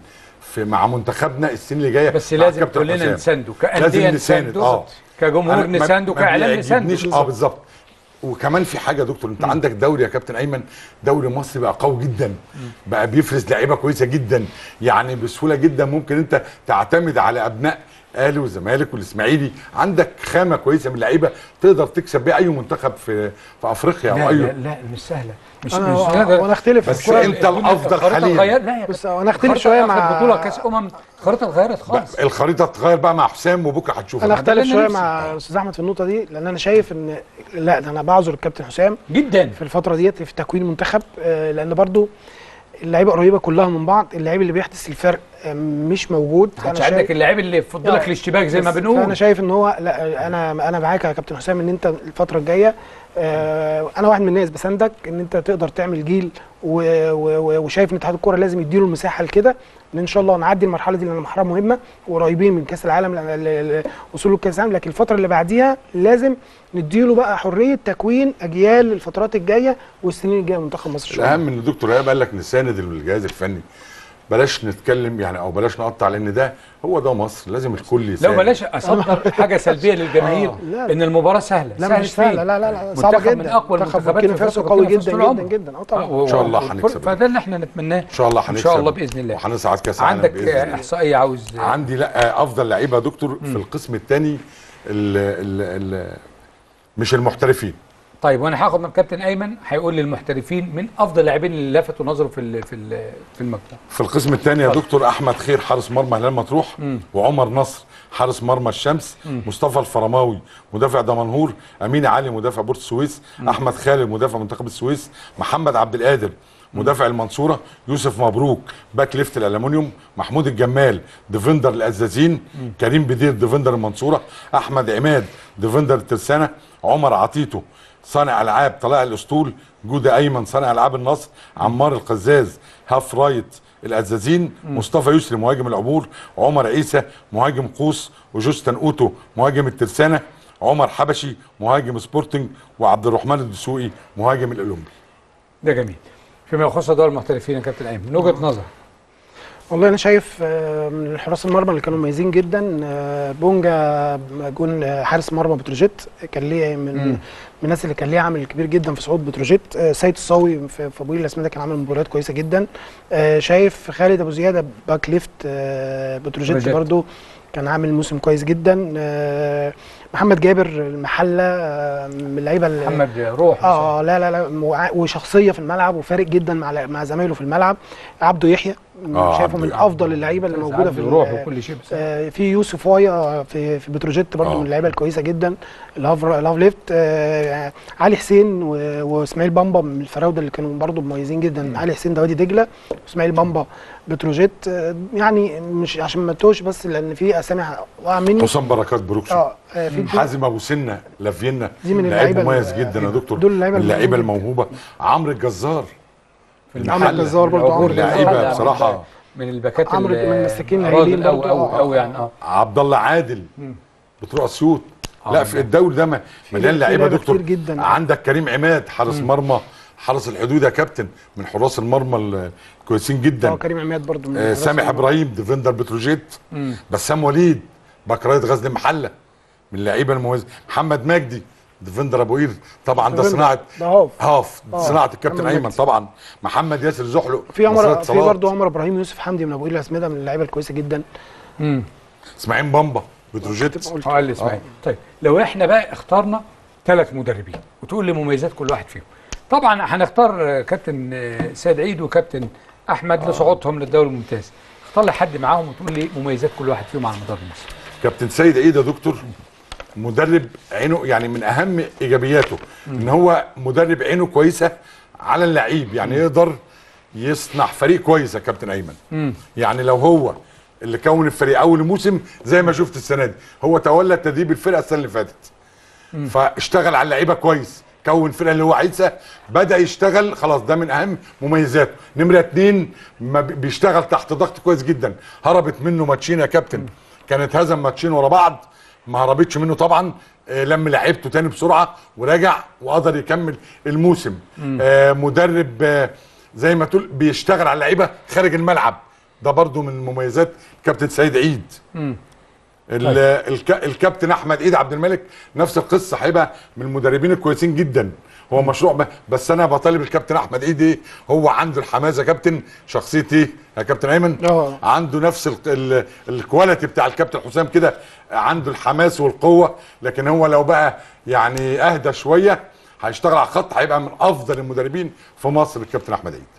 في مع منتخبنا السنين اللي جايه. بس لازم كلنا نسانده كأندية، نساند اه كجمهور نسانده، كاعلام نسانده. اه بالظبط. وكمان في حاجه يا دكتور، انت م. عندك دوري يا كابتن ايمن، دوري مصر بقى قوي جدا، م. بقى بيفرز لعيبه كويسه جدا، يعني بسهوله جدا ممكن انت تعتمد على ابناء اهلي والزمالك والاسماعيلي، عندك خامه كويسه من اللعيبه تقدر تكسب بيها اي منتخب في في افريقيا لا او اي. لا لا مش سهله، مش انا مش سهله. وانا اختلف، بس انت الافضل حاليا. لا بس انا اختلف شويه مع بطوله كاس امم، الخريطه اتغيرت خالص. الخريطه اتغير بقى مع حسام وبكره هتشوف. انا اختلف شويه مع الاستاذ احمد في النقطه دي، لان انا شايف ان لا ده انا بعذر الكابتن حسام جدا في الفتره ديت في تكوين المنتخب، لان برضو اللعيبه قريبه كلها من بعض، اللعيب اللي بيحدث الفرق مش موجود. مش عندك اللعيب اللي يفضل لك الاشتباك زي ما بنقول. انا شايف ان هو لا، انا انا معاك يا كابتن حسام ان انت الفتره الجايه، آه انا واحد من الناس بساندك ان انت تقدر تعمل جيل، وشايف ان اتحاد الكوره لازم يديله المساحه لكده، ان ان شاء الله نعدي المرحله دي لان المرحله مهمه وقريبين من كاس العالم، وصول لكاس العالم، لكن الفتره اللي بعديها لازم نديله بقى حريه تكوين اجيال الفترات الجايه والسنين الجايه منتخب مصر. الاهم ان الدكتور ايهاب قال لك نساند الجهاز الفني، بلاش نتكلم يعني او بلاش نقطع، لان ده هو ده مصر، لازم الكل يساعد. لا بلاش اصدر حاجه سلبيه للجماهير آه. ان المباراه سهله. لا مش سهله، لا لا لا صعبه جدا. من اقوى المنتخبات في فرصه قوي جدا جدا جدا. اه طبعا ان شاء الله هنكسب، فده اللي احنا نتمناه ان شاء الله هنكسب ان شاء الله باذن الله، وهنصعد كاس العالم باذن الله. عندك احصائيه عاوز؟ عندي لا افضل لعيبه يا دكتور في القسم الثاني مش المحترفين. طيب وانا هاخد من كابتن ايمن هيقول لي المحترفين من افضل اللاعبين اللي لفتوا نظره في ال في ال في المجموعه. في القسم الثاني يا دكتور احمد خير حارس مرمى هلال مطروح، مم. وعمر نصر حارس مرمى الشمس، مم. مصطفى الفرماوي مدافع دمنهور، امين علي مدافع بورت السويس، مم. احمد خالد مدافع منتخب السويس، محمد عبد القادر مدافع المنصوره، يوسف مبروك باك ليفت الالومنيوم، محمود الجمال ديفندر الازازين، مم. كريم بدير ديفندر المنصوره، احمد عماد ديفندر الترسانه، عمر عطيتو صانع العاب طلائع الاسطول، جوده ايمن صانع العاب النصر، عمار القزاز هاف رايت الازازين، مصطفى يسري مهاجم العبور، عمر عيسى مهاجم قوس، وجوستن اوتو مهاجم الترسانه، عمر حبشي مهاجم سبورتنج، وعبد الرحمن الدسوقي مهاجم الاولمبي. ده جميل. فيما يخص دول المحترفين يا كابتن ايمن من وجهه نظر؟ والله انا شايف من حراس المرمى اللي كانوا مميزين جدا، بونجا جون حارس مرمى بتروجيت كان ليه من م. من الناس اللي كان ليه عامل كبير جدا في صعود بتروجيت. سيد الصاوي في ابو قير الاسمده كان عامل مباريات كويسه جدا. شايف خالد ابو زياده باك ليفت بتروجيت برضو كان عامل موسم كويس جدا. محمد جابر المحله من اللعيبه محمد روح اه لا لا لا وشخصيه في الملعب وفارق جدا مع مع زمايله في الملعب. عبده يحيى آه شايفه من افضل اللعيبه اللي موجوده في الروح وكل شيء. آه في يوسف وايا في في بتروجيت برضه آه. من اللعيبه الكويسه جدا. الهاف الهاف ليفت آه علي حسين واسماعيل بامبا من الفراوده اللي كانوا برضه مميزين جدا. م. علي حسين ده وادي دجله، واسماعيل بامبا بتروجيت. آه يعني مش عشان ما توش بس لان في اسامي وقع مني. حسام بركات بروكسي اه حازم ابو سنه لافينا لعيب مميز جدا يا دكتور، دول اللعيبه الموهوبه. عمرو الجزار عمرو الجزار برضه عمرو لعيبه بصراحه من الباكات عمرو من المساكين الهايلين برضه او او يعني اه عبد الله عادل بتروح اسيوط. آه لا في الدوري ده مليان لعيبه دكتور جدا. عندك كريم عماد حارس مرمى حرس الحدود يا كابتن من حراس المرمى الكويسين جدا. اه كريم عماد برضه من آه سامح ابراهيم ديفندر بتروجيت. مم. بسام وليد بكرايه غزل المحله من اللعيبه المميزه. محمد مجدي ديفندر ابو قير طبعا ده صناعه هاف هاف صناعه الكابتن ايمن طبعا. محمد ياسر زحلق في عمر في برضه عمر ابراهيم يوسف حمدي من ابو قير الاسمده من اللعيبه الكويسه جدا. امم اسماعيل بامبا بتروجيت. اه قال لي اسماعيل. طيب لو احنا بقى اخترنا ثلاث مدربين وتقول لي مميزات كل واحد فيهم. طبعا هنختار كابتن سيد عيد وكابتن احمد آه. لصعودهم للدوري الممتاز. اختار لي حد معاهم وتقول لي مميزات كل واحد فيهم على مدار الموسم. كابتن سيد عيد يا دكتور مدرب عينه يعني من اهم ايجابياته م. ان هو مدرب عينه كويسه على اللعيب، يعني م. يقدر يصنع فريق كويس يا كابتن ايمن. م. يعني لو هو اللي كون الفريق اول موسم زي ما شفت السنه دي، هو تولى تدريب الفرقه السنه اللي فاتت م. فاشتغل على اللعيبه كويس، كون فرقه اللي هو عايزها، بدا يشتغل خلاص، ده من اهم مميزاته. نمره اتنين ما بيشتغل تحت ضغط كويس جدا. هربت منه ماتشين يا كابتن، كان اتهزم ماتشين ورا بعض ما هربتش منه طبعا، آه لم لعيبته تاني بسرعه ورجع وقدر يكمل الموسم. آه مدرب آه زي ما تقول بيشتغل على اللعيبه خارج الملعب، ده برضو من مميزات كابتن سيد عيد. امم ال- الك... الكابتن احمد عيد عبد الملك نفس القصه، هيبقى من المدربين الكويسين جدا. هو مشروع ب... بس انا بطالب الكابتن احمد عيد ايه، هو عنده الحماسه كابتن، شخصيه ايه يا كابتن ايمن؟ اه عنده نفس ال... ال... الكواليتي بتاع الكابتن حسام كده، عنده الحماس والقوه. لكن هو لو بقى يعني اهدى شويه هيشتغل على الخط، هيبقى من افضل المدربين في مصر الكابتن احمد عيد.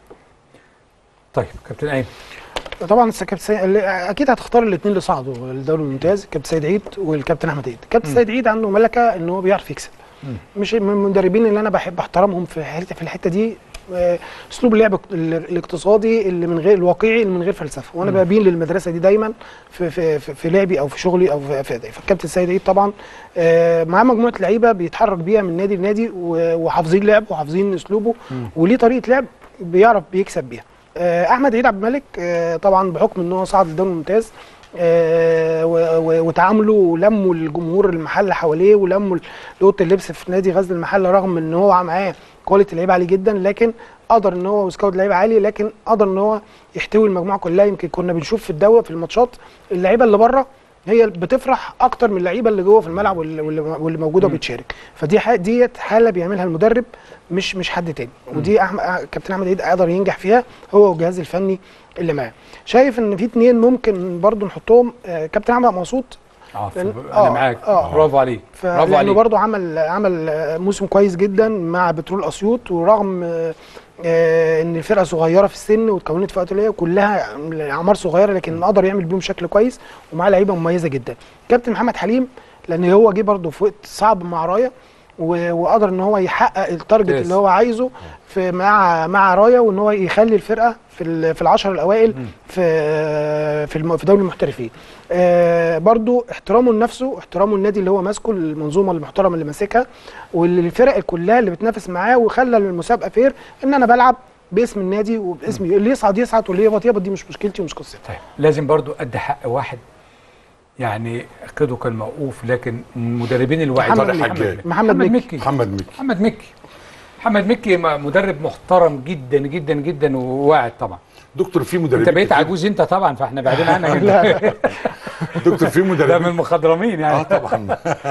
طيب كابتن ايمن. طبعا الكابتن سيد اكيد هتختار الاثنين اللي صعدوا الدوري الممتاز، الكابتن سيد عيد والكابتن احمد عيد. الكابتن سيد عيد عنده ملكه ان هو بيعرف يكسب، مش من المدربين اللي انا بحب احترمهم في حته في الحته دي. آه، اسلوب اللعب ال- الاقتصادي اللي من غير الواقعي اللي من غير فلسفه، وانا بميل للمدرسه دي دايما في في في, في لعبي او في شغلي او في, في, في الكابتن سيد عيد طبعا. آه، معاه مجموعه لعيبه بيتحرك بيها من نادي لنادي و- وحافظين لعب وحافظين اسلوبه وليه طريقه لعب بيعرف بيكسب بيها. آه، احمد عيد عبد الملك آه، طبعا بحكم ان هو صعد الدوري الممتاز، آه، و- و- وتعاملوا ولموا الجمهور المحل حواليه ولموا اوضه اللبس في نادي غزل المحله، رغم ان هو معاه كواليتي لعيبه عالي جدا، لكن قدر ان هو وسكاوت لعيبه عالي، لكن قدر ان هو يحتوي المجموعه كلها. يمكن كنا بنشوف في الدوري في الماتشات اللعيبه اللي بره هي بتفرح اكتر من اللعيبه اللي جوه في الملعب واللي, واللي واللي موجوده وبتشارك. فدي ح- ديت حاله بيعملها المدرب مش مش حد تاني، ودي أحمد كابتن احمد عيد قدر ينجح فيها هو والجهاز الفني اللي معاه. شايف ان في اتنين ممكن برضو نحطهم، آه، كابتن احمد مقصود. اه لأن- انا آه، معاك. آه. برافو عليك، برافو لانه عليك. برضو عمل عمل آه، موسم كويس جدا مع بترول اسيوط، ورغم آه، آه، ان الفرقه صغيره في السن واتكونت في وقت قليل كلها اعمار صغيره، لكن قدر يعمل بيهم شكل كويس ومعاه لعيبه مميزه جدا. كابتن محمد حليم لان هو جه برضو في وقت صعب مع رايه و- وقدر ان هو يحقق التارجت يس. اللي هو عايزه في مع مع رايه، وان هو يخلي الفرقه في ال- في العشر الاوائل في في الم- في دوري المحترفين. آه، برضو احترامه لنفسه، احترامه للنادي اللي هو ماسكه، المنظومه المحترمه اللي ماسكها، والفرق كلها اللي بتنافس معاه، وخلى المسابقه فير ان انا بلعب باسم النادي وباسمي، اللي يصعد يصعد واللي يهبط يهبط، دي مش مشكلتي ومش قصتي. طيب لازم برضو ادي حق واحد، يعني قيده كان موقوف، لكن مدربين الواعدين محمد طارق حجاج. محمد مكي. محمد مكي محمد مكي محمد مكي م- مدرب محترم جدا جدا جدا وواعد طبعا. دكتور في مدربين انت بقيت كتير. عجوز انت طبعا، فاحنا بعدين عنك. دكتور في ده من مدربين المخضرمين يعني. اه طبعا.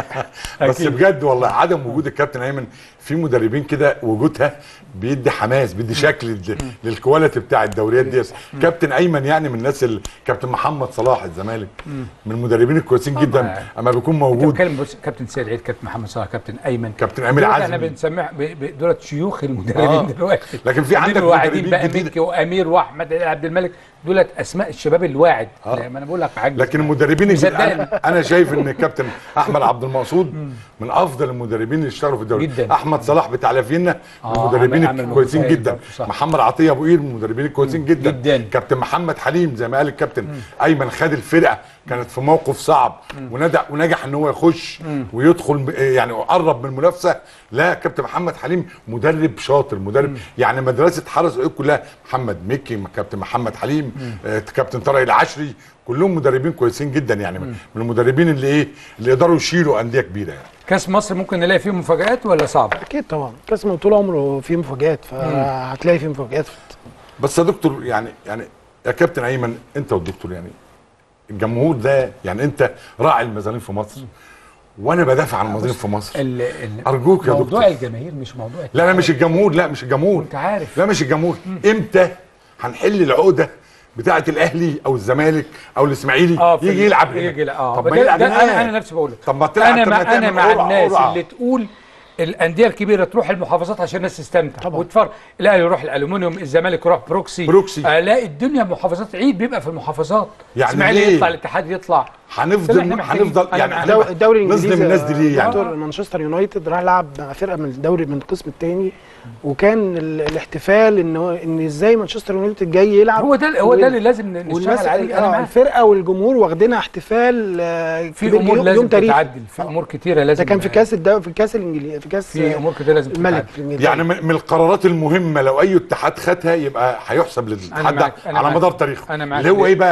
بس أكيد. بجد والله عدم وجود الكابتن ايمن في مدربين كده وجودها بيدي حماس، بيدي شكل لل- للكواليتي بتاع الدوريات دي. كابتن ايمن يعني من الناس ال- كابتن محمد صلاح الزمالك من المدربين الكويسين جدا اما بيكون انت موجود. بتتكلم بص، كابتن سيد عيد، كابتن محمد صلاح، كابتن ايمن، كابتن امير دولت احنا عزمي. بنسمع ب- ب- دولت شيوخ المدربين آه. دلوقتي. لكن في أمير عندك الواعدين مدربين بقى، جديدة. مكي وامير واحمد عبد الملك، دولت اسماء الشباب الواعد. آه. لا، ما انا بقول لك عجز. لكن المدربين الجديد- صدقني. انا أنا شايف ان الكابتن احمد عبد المقصود من افضل المدربين اللي اشتغلوا في الدوري. جداً. احمد صلاح بتاع لافينا من آه، المدربين عمل- عمل الكويسين مجتهد جدا. برضه، صح. محمد عطيه ابو قير من المدربين الكويسين جدا. جداً. كابتن محمد حليم زي ما قال الكابتن ايمن، خد الفرقه كانت في موقف صعب ونجح ونجح ان هو يخش ويدخل ب- يعني قرب من المنافسه. لا كابتن محمد حليم مدرب شاطر، مدرب يعني مدرسه حرس العيون كلها، محمد مكي، كابتن محمد حليم، آه، كابتن طارق العشري، كلهم مدربين كويسين جدا يعني من من المدربين اللي ايه اللي يقدروا يشيلوا انديه كبيره يعني. كاس مصر ممكن نلاقي فيه مفاجآت ولا صعب؟ اكيد طبعا كاس من طول عمره فيه مفاجآت، فهتلاقي فيه مفاجآت. بس يا دكتور يعني يعني يا كابتن ايمن انت والدكتور يعني الجمهور ده يعني انت راعي الميزانين في مصر وانا بدافع عن الميزانين في مصر. ال ال ارجوك يا موضوع دكتور. الجماهير مش موضوع لا لا مش الجمهور، لا مش الجمهور، انت عارف. لا مش الجمهور. امتى هنحل العقده بتاعه الاهلي او الزمالك او الاسماعيلي اه في يجي يلعب هنا؟ يجي لا اه طب ما ده- يلعب ده هناك. انا انا نفسي بقول لك. طب ما تلعب، انا طب مع ما تعمل انا مع قرعة- الناس قرعة. اللي تقول الانديه الكبيره تروح المحافظات عشان الناس تستمتع طبعا. وتفرج. الاهلي يروح الالومنيوم، الزمالك يروح بروكسي بروكسي. الاقي الدنيا محافظات، عيد بيبقى في المحافظات. يعني اسماعيلي ليه؟ يطلع، الاتحاد يطلع. هنفضل إحنا محتاجين- هنفضل أنا يعني مع- هنبقى الدوري الانجليزي نظلم الناس دي ليه يعني؟ دكتور، مانشستر يونايتد راح لعب مع فرقه من الدوري من القسم الثاني، وكان ال- الاحتفال ان هو ان ازاي مانشستر يونايتد جاي يلعب. هو ده هو ده اللي لازم والناس نشتغل عليه. انا آه، معاك. الفرقه والجمهور واخدينها احتفال آه، في كبير، امور يوم- لازم يوم تاريخي. تتعدل، في امور كتيره لازم. ده كان في كاس الدوري، في كاس الانجليزي، في كاس في امور كتيره لازم الملك تتعدل. في الإنجليزي. يعني من من القرارات المهمه لو اي اتحاد خدها يبقى هيحسب للاتحاد ده معاك، أنا على معاك. مدار تاريخه. أنا معاك. اللي هو ايه بقى؟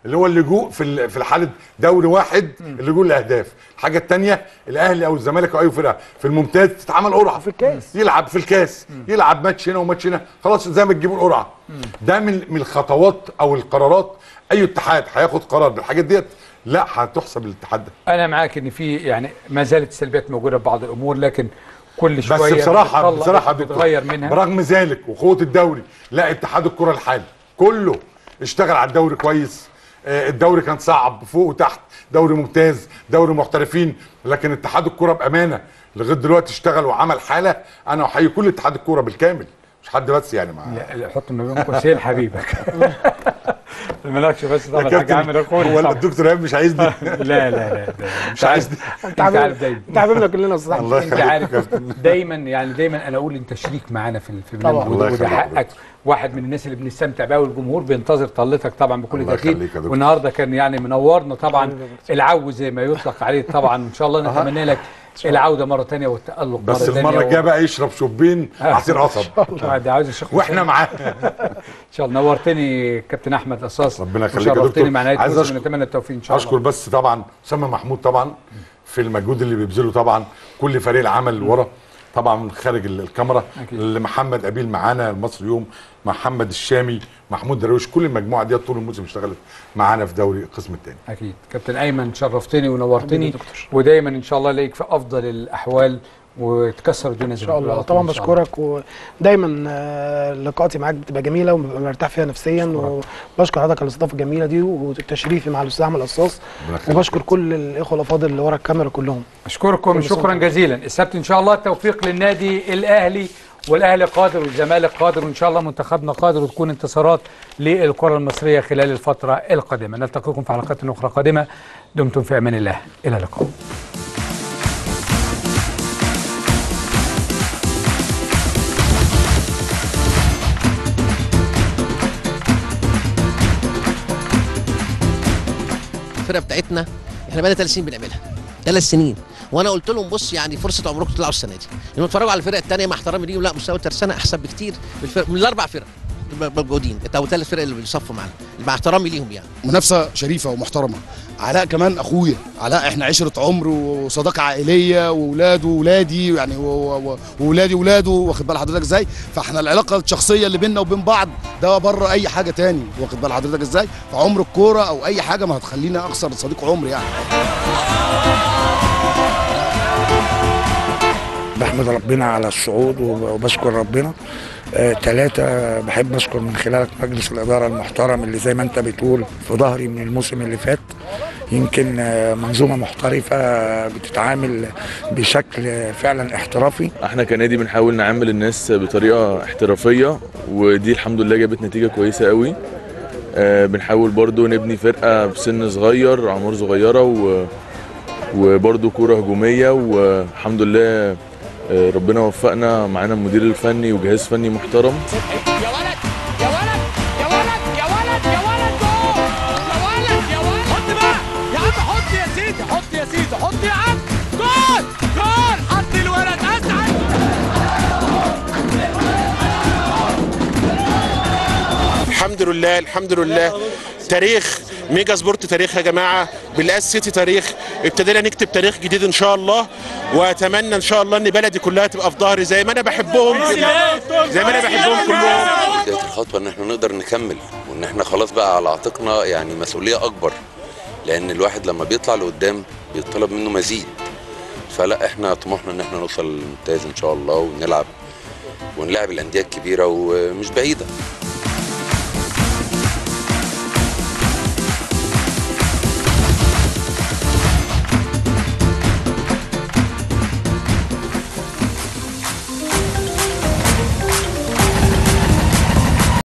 اللي هو اللجوء في في الحاله دوري واحد، اللجوء لاهداف. الحاجه الثانيه الاهلي او الزمالك او اي فرقه في الممتاز تتعمل قرعه في الكاس، يلعب في الكاس، يلعب ماتش هنا وماتش هنا، خلاص زي ما تجيبوا القرعه. ده من من الخطوات او القرارات. اي اتحاد هياخد قرار بالحاجات ديت لا هتحسب للاتحاد ده. انا معاك ان في يعني ما زالت السلبيات موجوده في بعض الامور، لكن كل شويه بس بصراحه بصراحه بتتغير منها. برغم ذلك وقوه الدوري، لا اتحاد الكره الحالي كله اشتغل على الدوري كويس. آه الدوري كان صعب فوق وتحت، دوري ممتاز، دوري محترفين، لكن اتحاد الكره بامانه لغايه دلوقتي اشتغل وعمل حاله. انا احيي كل اتحاد الكره بالكامل، مش حد بس يعني مع لا حط ما بين قوسين حبيبك مالكش بس طبعا حاجه عامل اخوي. هو الدكتور ايهاب مش عايزني لا لا لا مش عايزني. انت عارف دايما انت حبيبنا كلنا الصح. انت عارف دايما يعني دايما انا اقول انت شريك معانا في في البرنامج وده حقك. واحد من الناس اللي بنستمتع بيها والجمهور بينتظر طلتك طبعا بكل تاكيد. والنهارده كان يعني منورنا طبعا العو زي ما يطلق عليه طبعا. ان شاء الله نتمنى لك العوده مره ثانيه والتالق مره ثانيه. بس المره الجايه بقى يشرب شوبين عصير قصب ده عاوز الشيخ واحنا معاه ان شاء الله. نورتني كابتن احمد قصاص، ربنا يخليك يا دكتور. مع نهايه الموسم، نتمنى التوفيق ان شاء الله. اشكر بس طبعا اسامه محمود طبعا في المجهود اللي بيبذله، طبعا كل فريق العمل اللي ورا طبعا خارج الكاميرا، اللي محمد قبيل معانا المصري يوم، محمد الشامي، محمود درويش، كل المجموعه دي طول الموسم اشتغلت معانا في دوري القسم الثاني. اكيد كابتن ايمن شرفتني ونورتني، ودايما ان شاء الله الاقيك في افضل الاحوال وتكسر الدنيا ان شاء الله. طبعا بشكرك، ودايما لقاءاتي معاك بتبقى جميله وببقى مرتاح فيها نفسيا، وبشكر حضرتك على الاستضافه الجميله دي وتشريفي مع الاستاذ احمد قصاص، وبشكر كل الاخوه الافاضل اللي ورا الكاميرا كلهم. اشكركم شكرا جزيلا. السبت ان شاء الله التوفيق للنادي الاهلي، والاهلي قادر والزمالك قادر، وان شاء الله منتخبنا قادر، وتكون انتصارات للكره المصريه خلال الفتره القادمه. نلتقيكم في حلقات اخرى قادمه. دمتم في امان الله، الى اللقاء. الفرقه بتاعتنا احنا بقالنا ثلاث سنين بنعملها، ثلاث سنين، وانا قلت لهم بص يعني فرصه عمركم تطلعوا السنه دي، انهم اتفرجوا على الفرق الثانيه مع احترامي ليهم، لا مستوى ترسانه احسن بكتير من, من الاربع فرق موجودين او ثلاث فرق اللي بيصفوا معانا، مع احترامي ليهم يعني. منافسه شريفه ومحترمه. علاء كمان اخويا، علاء احنا عشره عمر وصداقه عائليه، واولاده واولادي يعني واولادي واولاده، واخد بال حضرتك ازاي؟ فاحنا العلاقه الشخصيه اللي بيننا وبين بعض ده بره اي حاجه تاني، واخد بال حضرتك ازاي؟ فعمر الكوره او اي حاجه ما هتخليني اخسر صديق عمري يعني. بحمد ربنا على الصعود وبشكر ربنا. آه، ثلاثة بحب أشكر من خلالك مجلس الإدارة المحترم اللي زي ما أنت بتقول في ظهري من الموسم اللي فات. يمكن آه، منظومة محترفة بتتعامل بشكل فعلا احترافي. احنا كنادي بنحاول نعامل الناس بطريقة احترافية، ودي الحمد لله جابت نتيجة كويسة قوي. آه، بنحاول برضو نبني فرقة بسن صغير، أعمار صغيرة، و وبرضو كورة هجومية، والحمد لله ربنا وفقنا. معانا المدير الفني وجهاز فني محترم. يا ولد يا ولد يا ولد يا ولد يا ولد جول يا ولد يا ولد. حط بقى يا عم، حط يا سيدي، حط يا سيدي، حط يا عم. جول جول، حط الولد اسعد. الحمد لله الحمد لله. تاريخ ميجا سبورت، تاريخ يا جماعه، بالاس سيتي تاريخ. ابتدينا نكتب تاريخ جديد ان شاء الله، واتمنى ان شاء الله ان بلدي كلها تبقى في ظهري زي ما انا بحبهم كده، زي ما انا بحبهم كلهم. بدايه الخطوه ان احنا نقدر نكمل، وان احنا خلاص بقى على عاتقنا يعني مسؤوليه اكبر، لان الواحد لما بيطلع لقدام بيطلب منه مزيد. فلا احنا طموحنا ان احنا نوصل للممتاز ان شاء الله، ونلعب ونلعب الانديه الكبيره ومش بعيده.